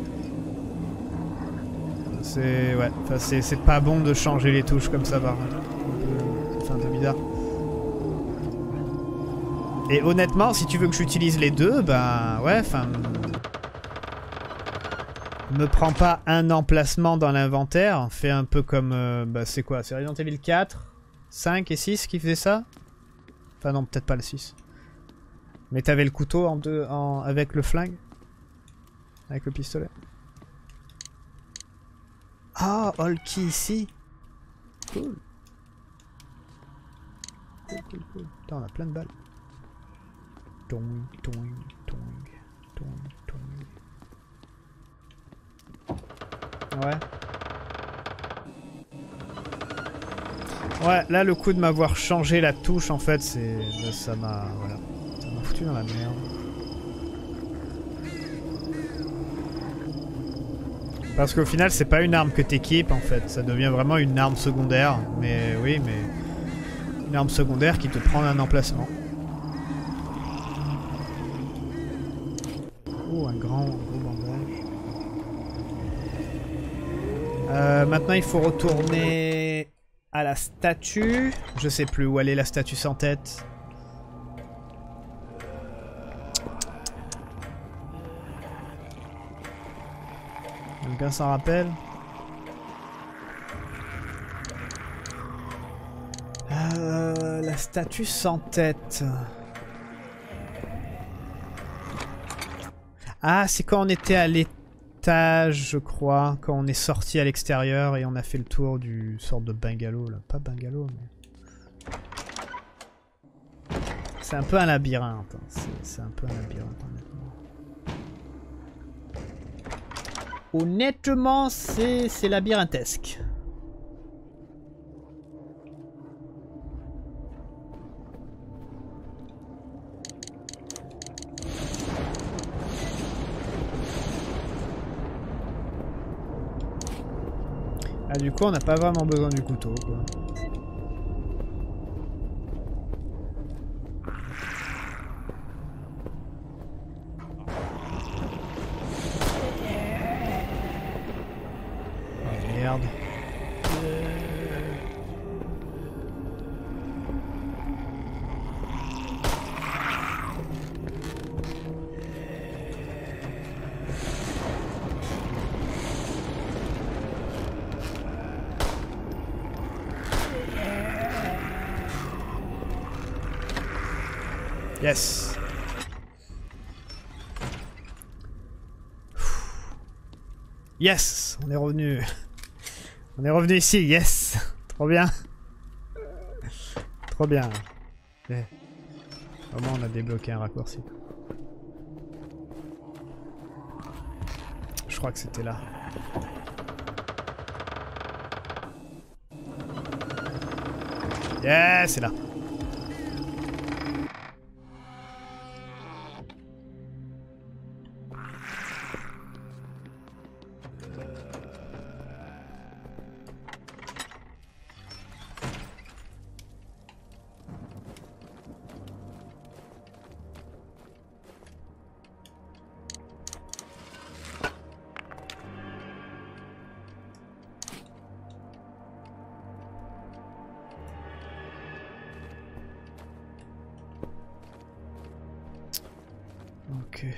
C'est... Ouais, enfin c'est pas bon de changer les touches comme ça par... C'est un peu bizarre. Et honnêtement, si tu veux que j'utilise les deux, bah ouais, enfin... Me prends pas un emplacement dans l'inventaire, fais un peu comme... Euh, bah c'est quoi? C'est Resident Evil quatre, cinq et six qui faisaient ça? Enfin non, peut-être pas le six. Mais t'avais le couteau en deux, en, avec le flingue? Avec le pistolet? Ah, oh, all key ici. Cool. Cool, cool, cool. Putain, on a plein de balles. Toing, toing, toing, toing, toing. Ouais. Ouais, là, le coup de m'avoir changé la touche, en fait, c'est... Ça m'a... Voilà. Ça m'a foutu dans la merde. Parce qu'au final, c'est pas une arme que t'équipes, en fait. Ça devient vraiment une arme secondaire. Mais oui, mais... Une arme secondaire qui te prend un emplacement. Oh, un grand, gros bandage. Euh, maintenant, il faut retourner à la statue. Je sais plus où elle est, la statue sans tête. Quelqu'un s'en rappelle? Euh, la statue sans tête. Ah, c'est quand on était à l'étage, je crois. Quand on est sorti à l'extérieur et on a fait le tour du sorte de bungalow, là. Pas bungalow, mais... C'est un peu un labyrinthe. Hein. C'est un peu un labyrinthe, honnêtement. Honnêtement, c'est labyrinthesque. Ah, du coup, on n'a pas vraiment besoin du couteau, quoi. Oh, merde. Yes. Yes, on est revenu. On est revenu ici, yes. Trop bien. Trop bien. Okay. Au moins on a débloqué un raccourci. Je crois que c'était là. Yes, c'est là. Ok.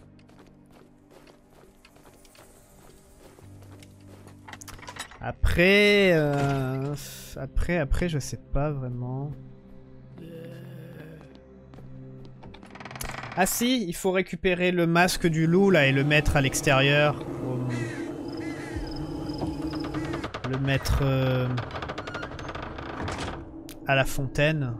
Après, euh, après, après, je sais pas vraiment. Ah si, il faut récupérer le masque du loup là et le mettre à l'extérieur. Au... Le mettre euh, à la fontaine.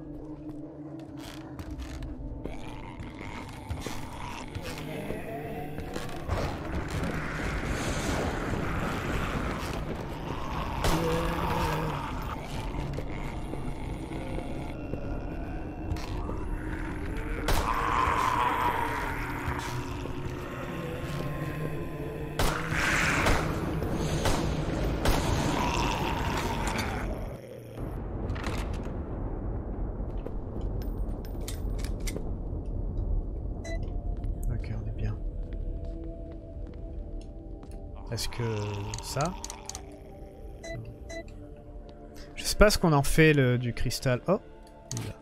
Est-ce que ça? Je sais pas ce qu'on en fait le, du cristal. Oh, là.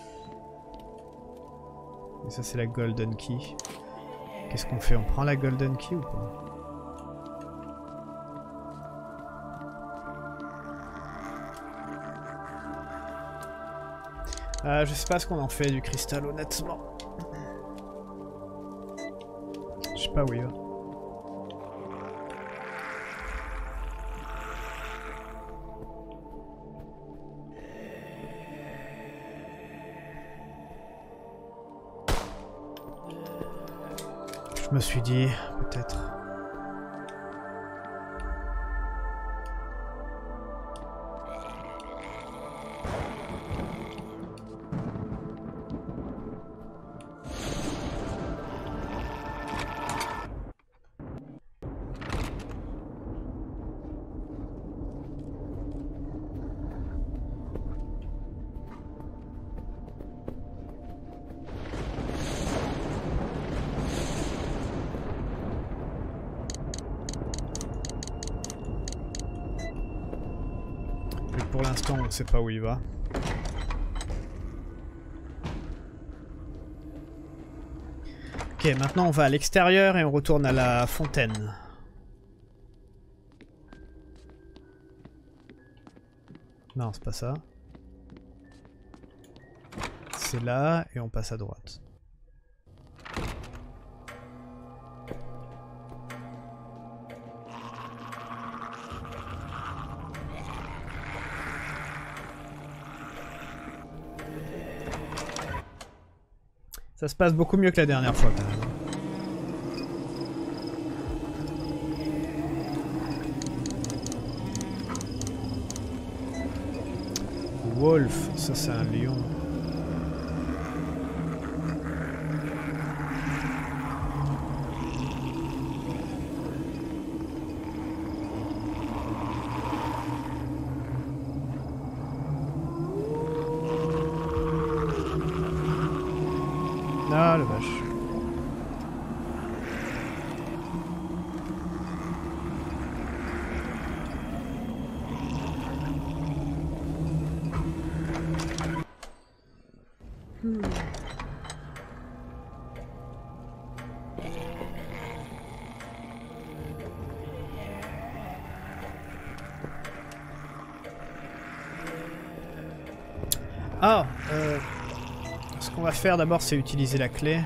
Et ça c'est la golden key. Qu'est-ce qu'on fait? On prend la golden key ou pas? Euh, je sais pas ce qu'on en fait du cristal honnêtement. Je sais pas où il va. Je me suis dit, peut-être. Pour l'instant, on ne sait pas où il va. Ok, maintenant on va à l'extérieur et on retourne à la fontaine. Non, c'est pas ça. C'est là et on passe à droite. Ça se passe beaucoup mieux que la dernière fois quand même. Wolf, ça c'est un lion. Ah, le vache. Hmm. Ah, euh... ce qu'on va faire d'abord, c'est utiliser la clé.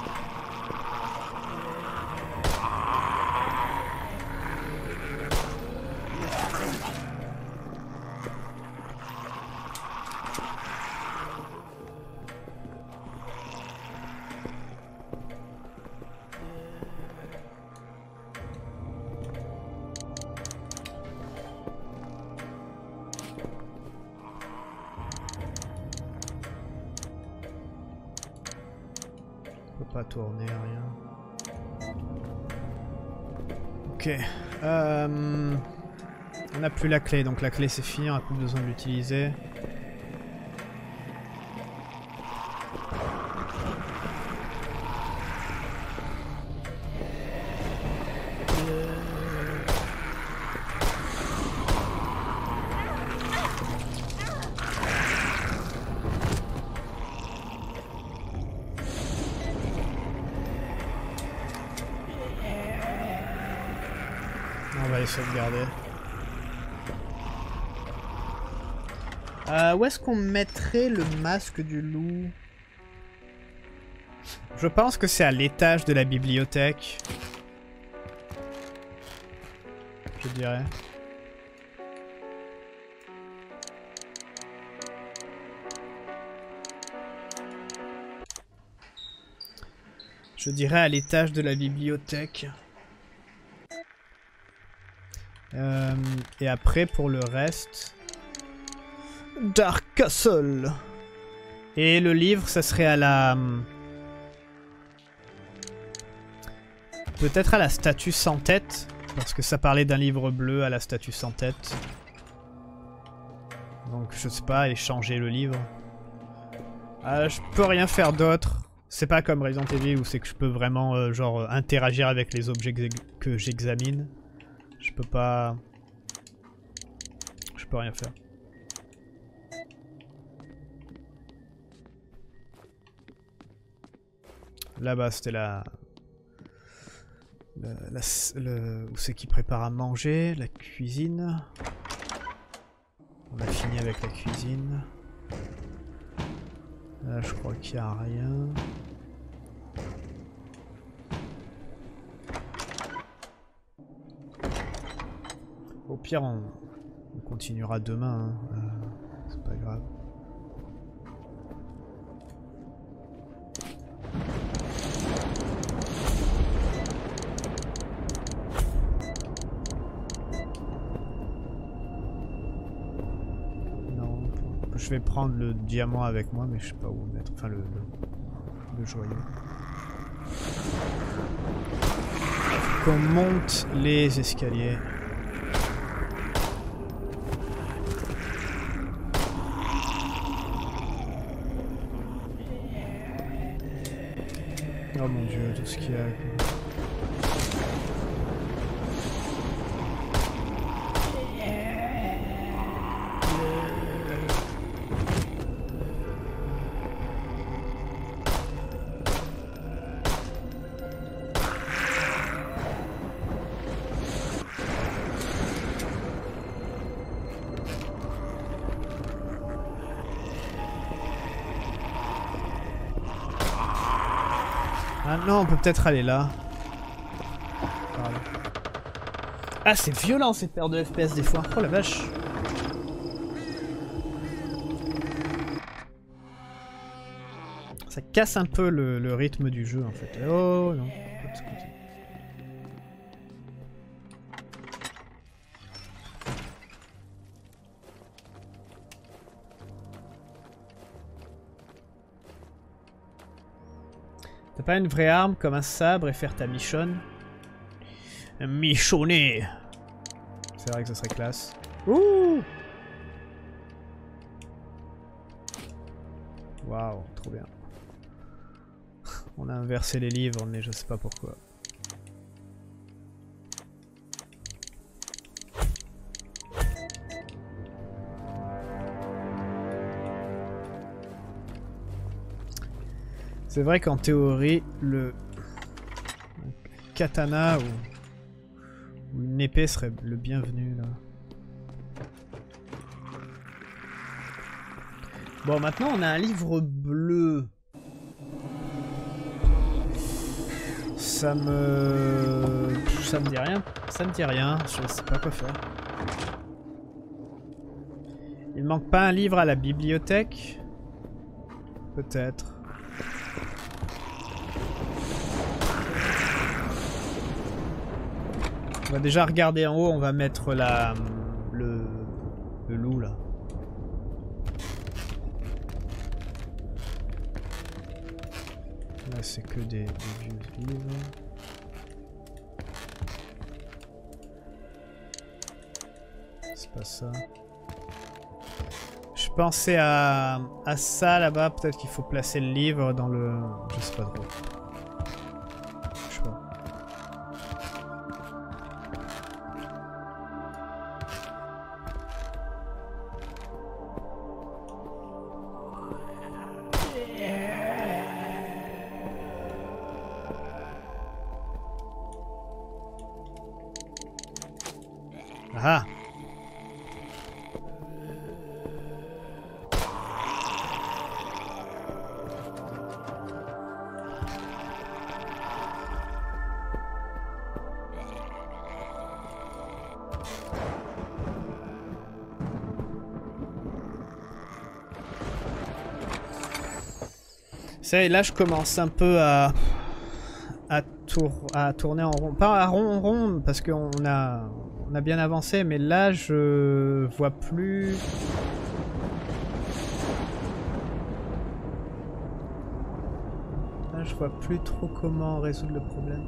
Pas tourner, rien. Ok. Euh, on n'a plus la clé, donc la clé c'est fini, on n'a plus besoin de l'utiliser. j'avais sauvegardé. Euh, où est-ce qu'on mettrait le masque du loup? Je pense que c'est à l'étage de la bibliothèque. Je dirais. Je dirais à l'étage de la bibliothèque. Euh, et après, pour le reste... Dark Castle. Et le livre, ça serait à la... Peut-être à la statue sans tête. Parce que ça parlait d'un livre bleu à la statue sans tête. Donc, je sais pas, échanger le livre. Euh, je peux rien faire d'autre. C'est pas comme Resident Evil où c'est que je peux vraiment euh, genre euh, interagir avec les objets que j'examine. Je peux pas... Je peux rien faire. Là-bas c'était la... la, la le... Où c'est qui prépare à manger? La cuisine. On a fini avec la cuisine. Là je crois qu'il n'y a rien. Au pire on, on continuera demain, hein. euh, c'est pas grave. Non, je vais prendre le diamant avec moi mais je sais pas où le mettre, enfin le, le, le joyau. Qu'on monte les escaliers. Oh mon dieu, tout ce qu'il y a. Ah non, on peut peut-être aller là. Voilà. Ah, c'est violent cette paire de F P S des fois. Oh la vache. Ça casse un peu le, le rythme du jeu en fait. Oh non. T'as pas une vraie arme comme un sabre et faire ta michonne? Michonner. C'est vrai que ce serait classe. Ouh. Waouh, trop bien. On a inversé les livres, mais je sais pas pourquoi. C'est vrai qu'en théorie, le katana ou... ou une épée serait le bienvenu là. Bon, maintenant on a un livre bleu. Ça me... Ça me dit rien. Ça me dit rien. Je sais pas quoi faire. Il manque pas un livre à la bibliothèque? Peut-être. On va déjà regarder en haut, on va mettre la, le, le loup là. Là c'est que des, des vieux livres. C'est pas ça. Je pensais à, à ça là-bas, peut-être qu'il faut placer le livre dans le... Je sais pas trop. Je sais pas. Ah. Ça y est, là je commence un peu à, à, tour, à tourner en rond. Pas à rond, rond parce qu'on a, on a bien avancé, mais là je vois plus... Là je vois plus trop comment résoudre le problème.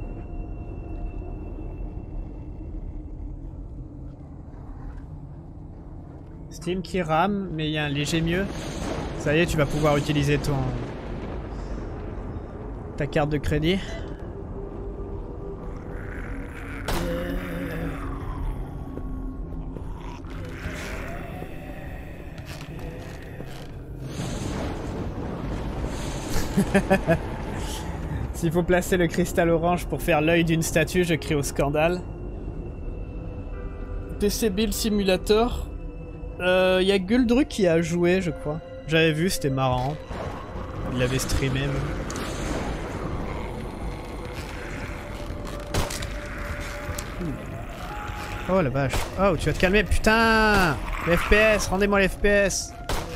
Steam qui rame, mais il y a un léger mieux. Ça y est, tu vas pouvoir utiliser ton... ta carte de crédit. S'il faut placer le cristal orange pour faire l'œil d'une statue, je crie au scandale. P C Build Simulator. Il euh, y a Guldruck qui a joué, je crois. J'avais vu, c'était marrant. Il l'avait streamé même. Oh la vache. Oh, tu vas te calmer. Putain, les F P S, rendez-moi les F P S.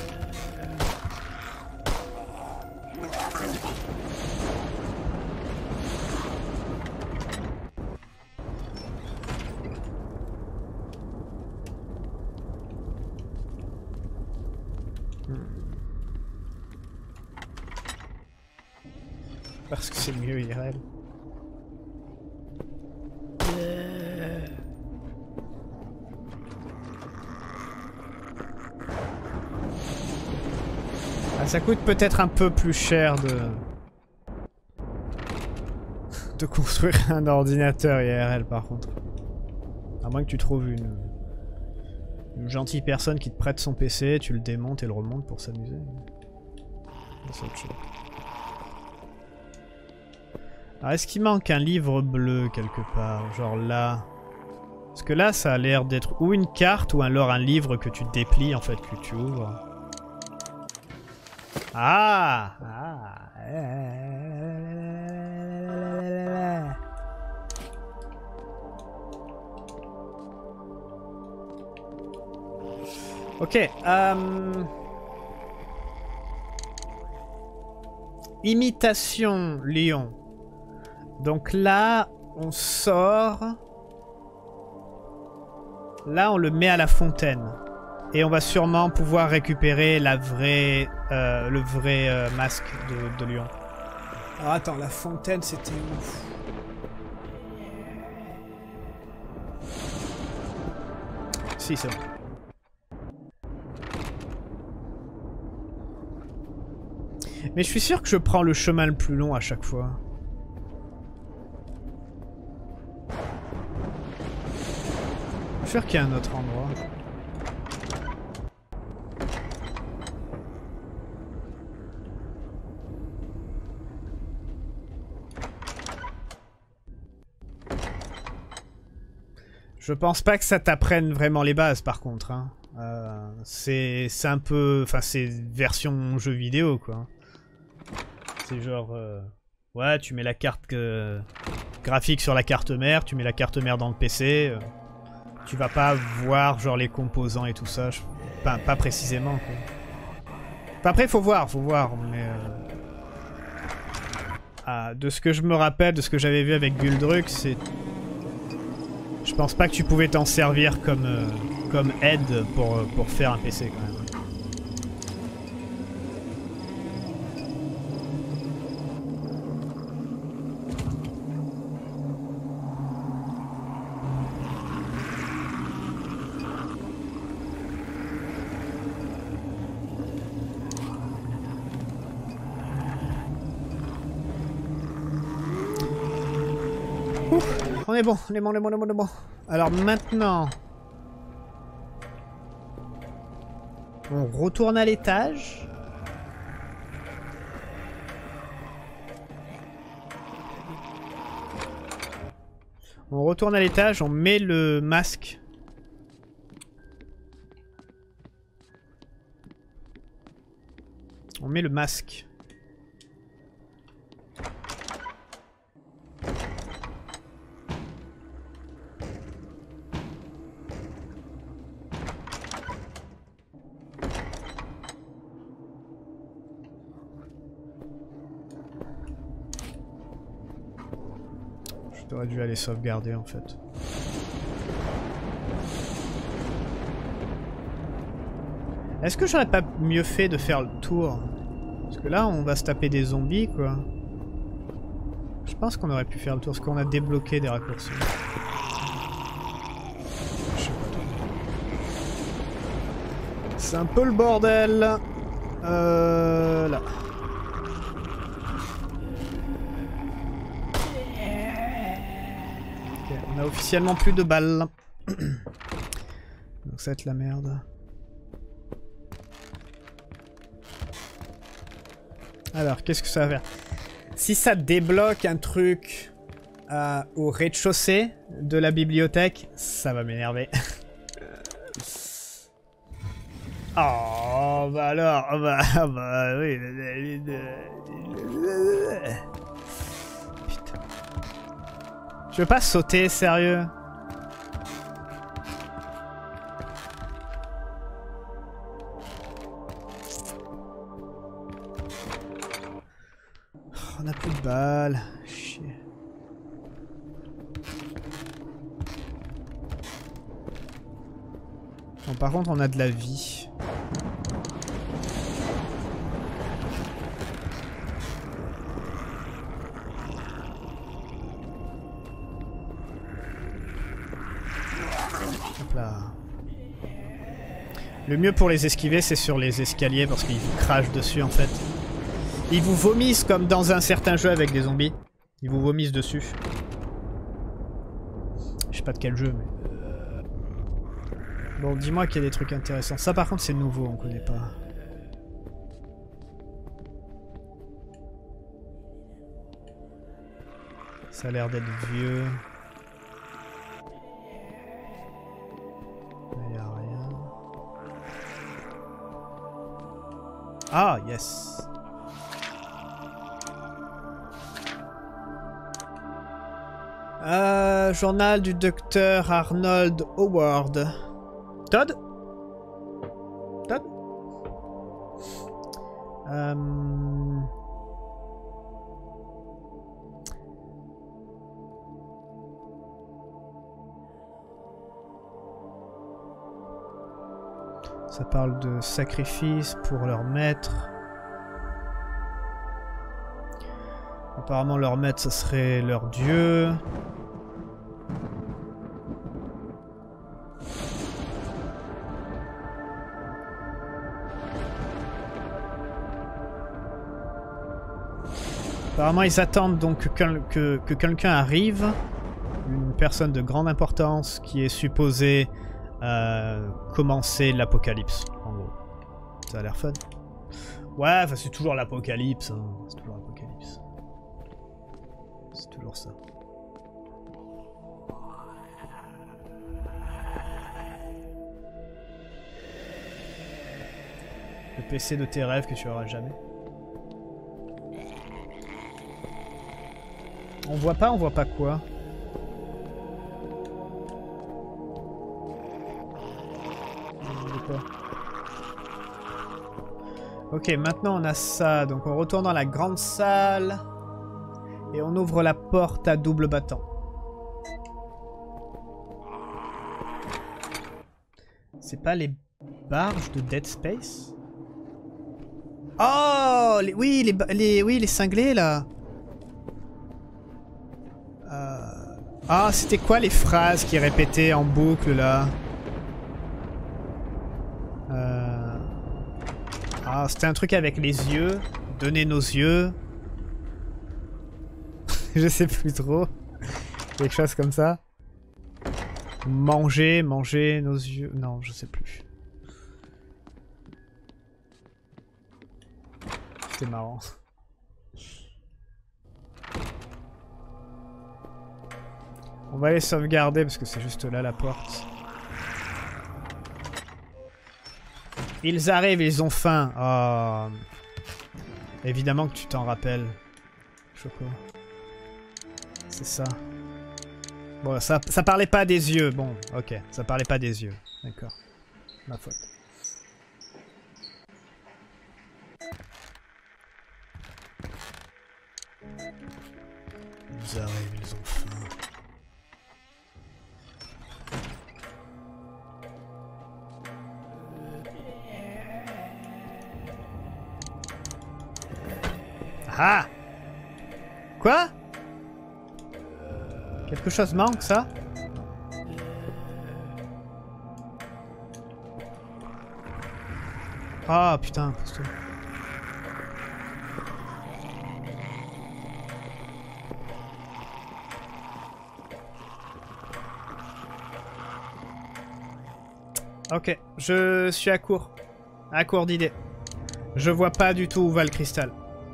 Parce que c'est mieux I R L. Ah, ça coûte peut-être un peu plus cher de... de construire un ordinateur I R L par contre. À moins que tu trouves une... une gentille personne qui te prête son P C, tu le démontes et le remontes pour s'amuser. C'est autre chose. Alors est-ce qu'il manque un livre bleu quelque part, genre là? Parce que là ça a l'air d'être ou une carte ou alors un livre que tu déplies en fait, que tu ouvres. Ah, ah. Ok. Euh... Imitation lion. Donc là, on sort. Là, on le met à la fontaine. Et on va sûrement pouvoir récupérer la vraie, euh, le vrai euh, masque de, de lion. Alors attends, la fontaine, c'était ouf. Si, c'est bon. Mais je suis sûr que je prends le chemin le plus long à chaque fois. Je suis sûr qu'il y a un autre endroit. Je pense pas que ça t'apprenne vraiment les bases par contre. Hein. Euh, c'est un peu... Enfin c'est version jeu vidéo quoi. C'est genre... Euh, ouais tu mets la carte euh, graphique sur la carte mère, tu mets la carte mère dans le P C. Euh, tu vas pas voir genre les composants et tout ça. Je, pas, pas précisément quoi. Enfin, après faut voir, faut voir. Mais... Euh, ah, de ce que je me rappelle, de ce que j'avais vu avec Guldruck, c'est... Je pense pas que tu pouvais t'en servir comme, euh, comme aide pour, pour faire un P C quand même. Ouf. On est bon, on est bon, on est bon, on est bon, on est bon. Alors maintenant... On retourne à l'étage. On retourne à l'étage, on met le masque On met le masque. J'aurais dû aller sauvegarder en fait. Est-ce que j'aurais pas mieux fait de faire le tour? Parce que là on va se taper des zombies quoi. Je pense qu'on aurait pu faire le tour parce qu'on a débloqué des raccourcis. Je sais pas trop. C'est un peu le bordel. Euh... Là. On a officiellement plus de balles. Donc ça va être la merde. Alors, qu'est-ce que ça va faire? Si ça débloque un truc euh, au rez-de-chaussée de la bibliothèque, ça va m'énerver. Oh, bah alors, bah, bah oui. Putain. Je veux pas sauter, sérieux. Oh, on a plus de balles. Chier. Bon, par contre, on a de la vie. Là. Le mieux pour les esquiver, c'est sur les escaliers parce qu'ils vous crachent dessus en fait. Ils vous vomissent comme dans un certain jeu avec des zombies. Ils vous vomissent dessus. Je sais pas de quel jeu, mais... Bon, dis-moi qu'il y a des trucs intéressants. Ça par contre c'est nouveau, on connaît pas. Ça a l'air d'être vieux. Il y a rien. Ah, yes. Euh, journal du docteur Arnold Howard. Todd? Todd? Euh... Ça parle de sacrifice pour leur maître. Apparemment leur maître, ce serait leur dieu. Apparemment ils attendent donc que, que, que quelqu'un arrive. Une personne de grande importance qui est supposée euh, commencer l'apocalypse. En gros. Ça a l'air fun. Ouais, enfin c'est toujours l'apocalypse. Hein. C'est toujours l'apocalypse. C'est toujours ça. Le P C de tes rêves que tu auras jamais. On voit pas, on voit pas quoi. Ok, maintenant on a ça. Donc on retourne dans la grande salle. Et on ouvre la porte à double battant. C'est pas les barges de Dead Space? Oh les, oui, les, les, oui, les cinglés là. Euh... Ah, c'était quoi les phrases qui répétaient en boucle là? euh... Ah, c'était un truc avec les yeux. Donnez nos yeux. Je sais plus trop. Quelque chose comme ça. Manger, manger nos yeux. Non, je sais plus. C'était marrant. On va aller sauvegarder parce que c'est juste là la porte. Ils arrivent, ils ont faim. Oh. Évidemment que tu t'en rappelles. Choco. C'est ça. Bon, ça, ça parlait pas des yeux. Bon, ok. Ça parlait pas des yeux. D'accord. Ma faute. Ils arrivent, ils ont faim. Ah! Quoi? Quelque chose manque, ça? Ah, putain, pousse-toi. Ok, je suis à court. À court d'idées. Je vois pas du tout où va le cristal.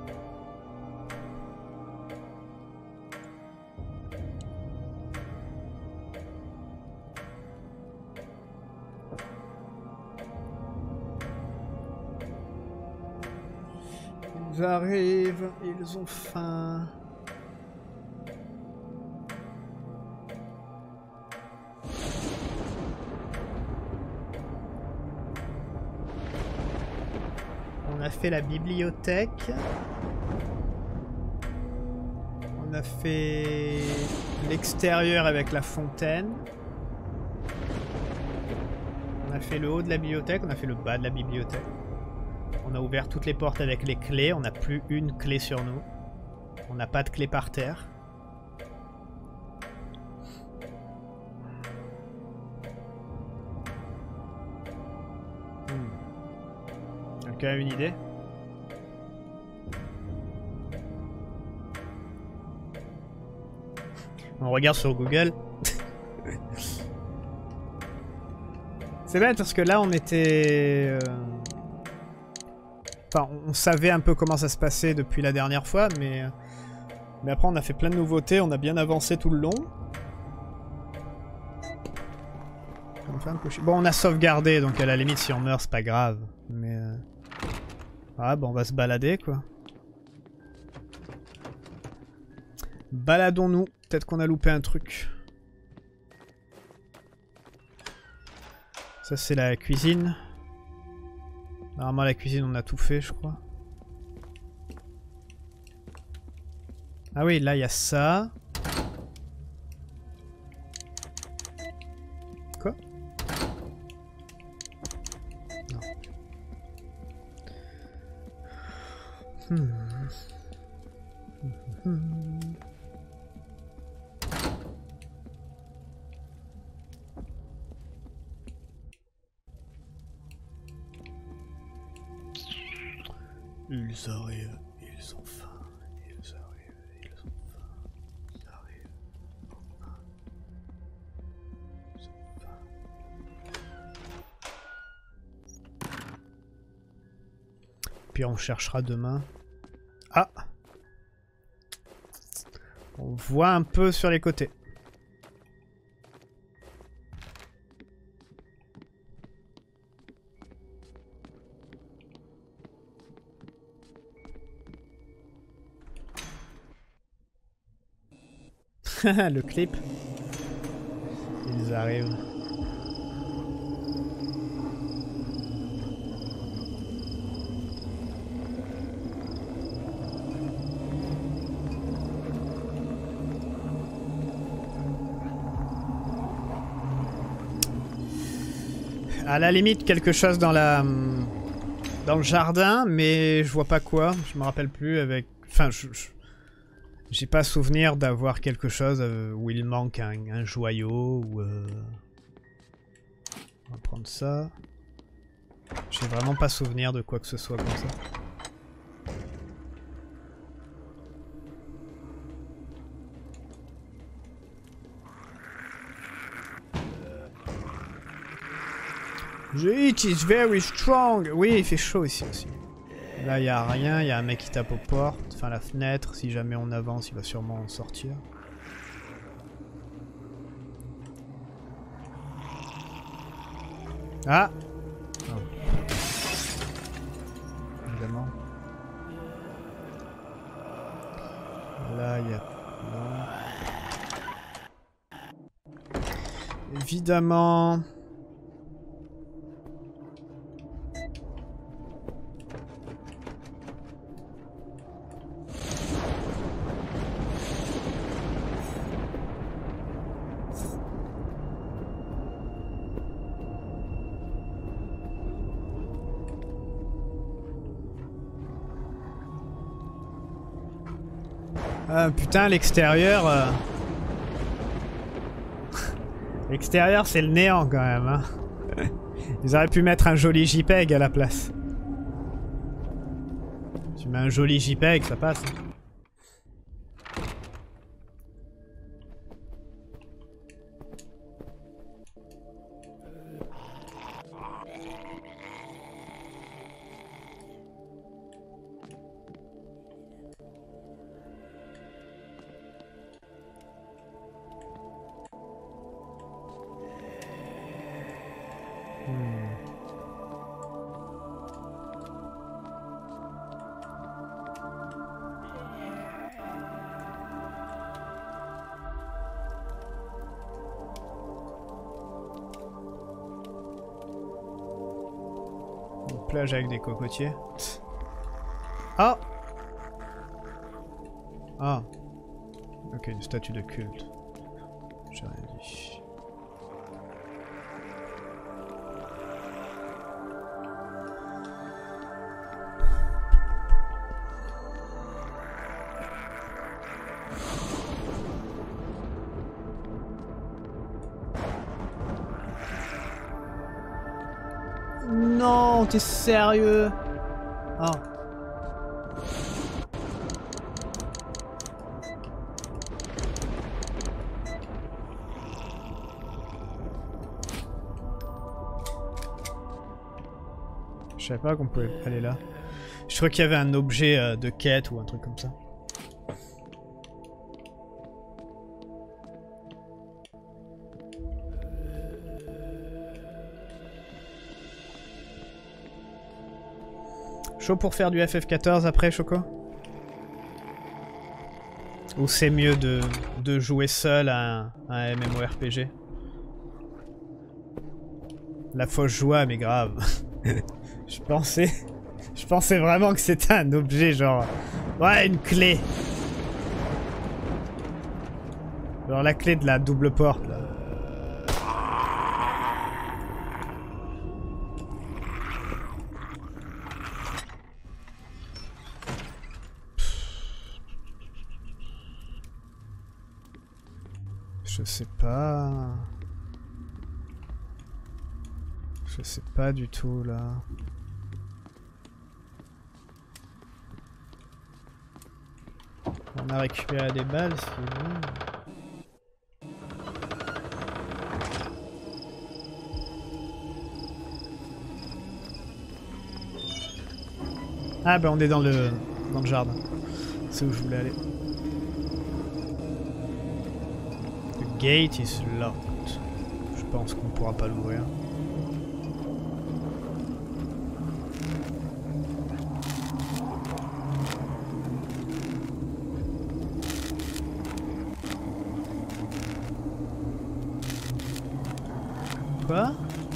Ils arrivent, ils ont faim. On a fait la bibliothèque. On a fait l'extérieur avec la fontaine. On a fait le haut de la bibliothèque, on a fait le bas de la bibliothèque. On a ouvert toutes les portes avec les clés, on n'a plus une clé sur nous. On n'a pas de clé par terre. Hmm. Quelqu'un a une idée? On regarde sur Google. C'est bête parce que là on était... Euh... Enfin, on savait un peu comment ça se passait depuis la dernière fois, mais... Mais après on a fait plein de nouveautés, on a bien avancé tout le long. Ça me fait un peu chier. Bon, on a sauvegardé, donc à la limite si on meurt c'est pas grave. Mais... Euh... Ah bon, on va se balader quoi. Baladons-nous, peut-être qu'on a loupé un truc. Ça c'est la cuisine. Normalement la cuisine on a tout fait je crois. Ah oui là il y a ça. Quoi? Non. Hmm. Hmm. Ils arrivent, ils ont faim, ils arrivent, ils ont faim, ils arrivent, ils ont faim. Puis on cherchera demain. Ah! On voit un peu sur les côtés. Le clip. Ils arrivent. À la limite quelque chose dans la dans le jardin, mais je vois pas quoi. Je me rappelle plus avec. Enfin, je... je... J'ai pas souvenir d'avoir quelque chose euh, où il manque un, un joyau ou... Euh... On va prendre ça. J'ai vraiment pas souvenir de quoi que ce soit comme ça. The heat is very strong. Oui, il fait chaud ici aussi. Là, il n'y a rien, il y a un mec qui tape aux portes, enfin la fenêtre, si jamais on avance, il va sûrement en sortir. Ah oh. Évidemment. Là, il y a... Non. Évidemment... Ah putain, l'extérieur... Euh... l'extérieur c'est le néant quand même. Hein. Ils auraient pu mettre un joli JPEG à la place. Tu mets un joli JPEG, ça passe. Plage avec des cocotiers. Ah. Ah. Ok, une statue de culte. J'ai rien dit. Non, t'es sérieux? Ah. Je savais pas qu'on pouvait aller là. Je crois qu'il y avait un objet euh, de quête ou un truc comme ça. Chaud pour faire du F F quatorze après, Choco? Ou c'est mieux de, de jouer seul à un, à un MMORPG? La fausse joie, mais grave. Je pensais... Je pensais vraiment que c'était un objet, genre... Ouais, une clé. Genre la clé de la double porte, là. Je sais pas... Je sais pas du tout, là. On a récupéré des balles, c'est bon. Ah bah on est dans le, dans le jardin. C'est où je voulais aller. The gate is locked. Je pense qu'on pourra pas l'ouvrir. Quoi?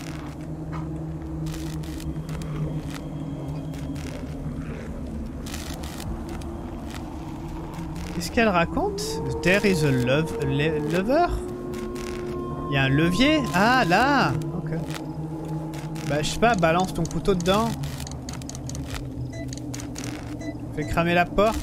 Qu'est-ce qu'elle raconte? There is a love, le, lever? Il y a un levier? Ah, là! Ok. Bah, je sais pas, balance ton couteau dedans. Fais cramer la porte.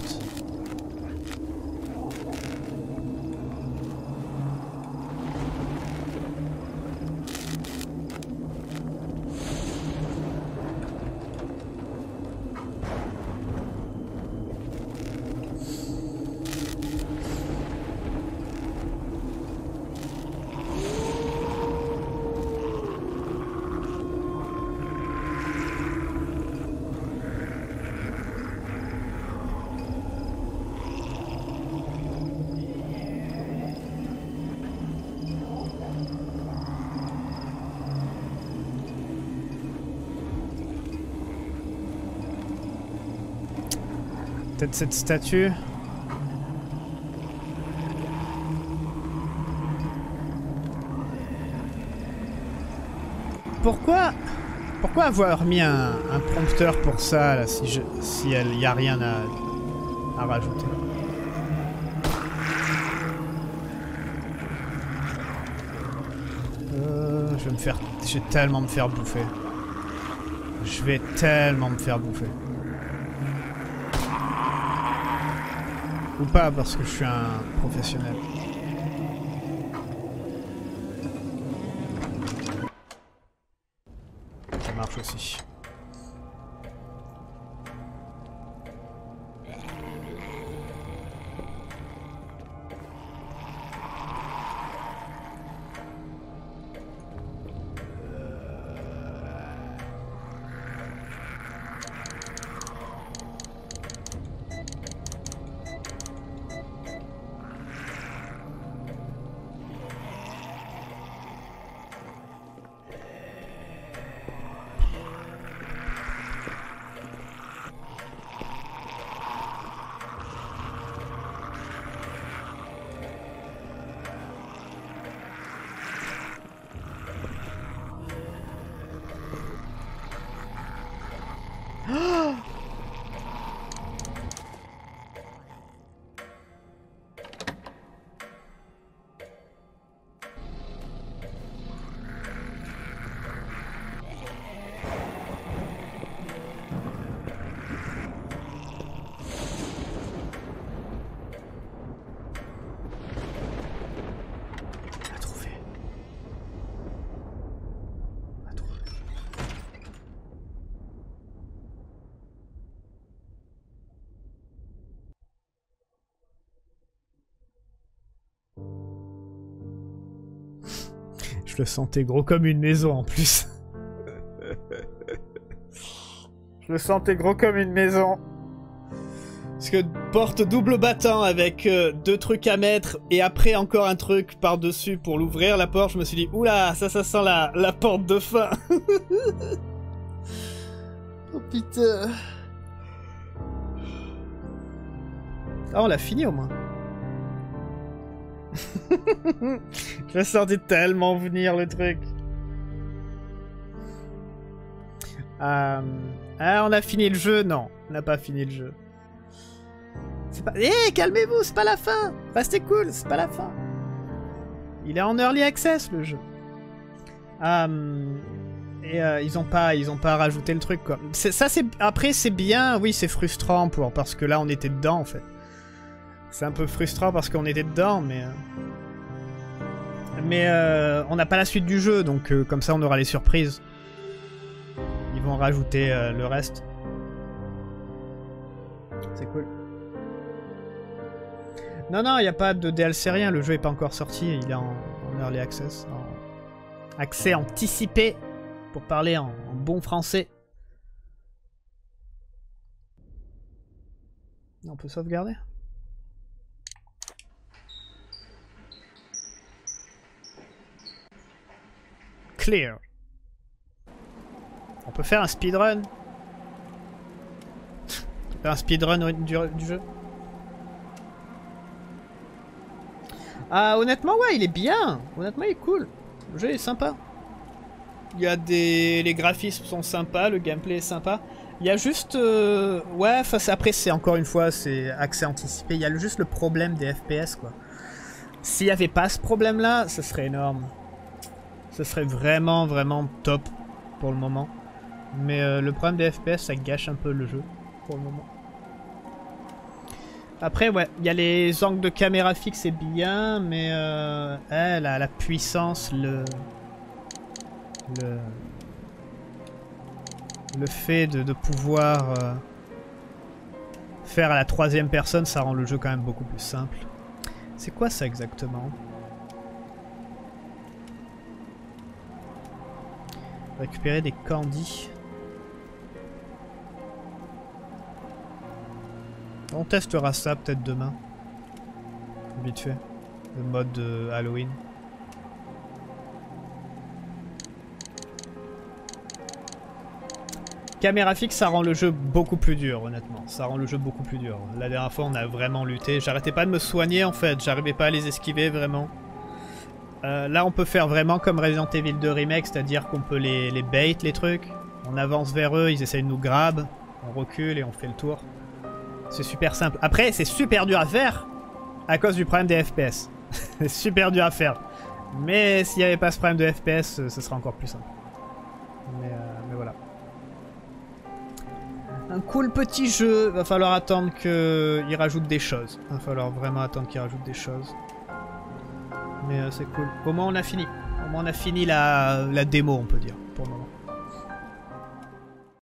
Peut-être cette statue. pourquoi... Pourquoi avoir mis un, un prompteur pour ça, là, si je, si il n'y a rien à, à rajouter? Euh, je vais me faire... Je vais tellement me faire bouffer. Je vais tellement me faire bouffer. Ou pas, parce que je suis un professionnel. Ça marche aussi. Je le sentais gros comme une maison en plus. Je le sentais gros comme une maison. Parce que porte double battant avec euh, deux trucs à mettre et après encore un truc par-dessus pour l'ouvrir la porte, je me suis dit oula, ça ça sent la, la porte de fin. Oh putain. Ah, on l'a fini au moins. Je le sentais tellement venir le truc. Euh... Ah, on a fini le jeu? Non, on n'a pas fini le jeu. C'est pas... Eh, hey, calmez-vous, c'est pas la fin. Restez cool, c'est pas la fin. Il est en early access le jeu. Euh... Et euh, ils ont pas, ils ont pas rajouté le truc quoi. Ça c'est après c'est bien, oui c'est frustrant pour parce que là on était dedans en fait. C'est un peu frustrant parce qu'on était dedans, mais... Euh... Mais euh, on n'a pas la suite du jeu, donc euh, comme ça on aura les surprises. Ils vont rajouter euh, le reste. C'est cool. Non, non, il n'y a pas de D L C rien, le jeu n'est pas encore sorti, il est en, en early access. En accès anticipé, pour parler en, en bon français. On peut sauvegarder ? Clear. On peut faire un speedrun. Faire un speedrun du, du jeu. Ah, honnêtement, ouais, il est bien. Honnêtement, il est cool. Le jeu est sympa. Il y a des... Les graphismes sont sympas, le gameplay est sympa. Il y a juste... Euh... Ouais, face après, c'est encore une fois, c'est accès anticipé. Il y a juste le problème des F P S, quoi. S'il n'y avait pas ce problème-là, ce serait énorme. Ce serait vraiment, vraiment top pour le moment. Mais euh, le problème des F P S, ça gâche un peu le jeu pour le moment. Après, ouais, il y a les angles de caméra fixes, c'est bien, mais euh, eh, la, la puissance, le, le, le fait de, de pouvoir euh, faire à la troisième personne, ça rend le jeu quand même beaucoup plus simple. C'est quoi ça exactement ? Récupérer des candies. On testera ça peut-être demain. Vite fait. Le mode de Halloween. Caméra fixe, ça rend le jeu beaucoup plus dur, honnêtement. Ça rend le jeu beaucoup plus dur. La dernière fois, on a vraiment lutté. J'arrêtais pas de me soigner, en fait. J'arrivais pas à les esquiver, vraiment. Euh, là, on peut faire vraiment comme Resident Evil deux Remake, c'est-à-dire qu'on peut les, les bait, les trucs. On avance vers eux, ils essayent de nous grab. On recule et on fait le tour. C'est super simple. Après, c'est super dur à faire à cause du problème des F P S. C'est super dur à faire. Mais s'il n'y avait pas ce problème de F P S, ce serait encore plus simple. Mais, euh, mais voilà. Un cool petit jeu. Va falloir attendre qu'il rajoute des choses. Va falloir vraiment attendre qu'il rajoute des choses. Mais euh, c'est cool. Au moins on a fini. Au moins on a fini la, la démo, on peut dire, pour le moment.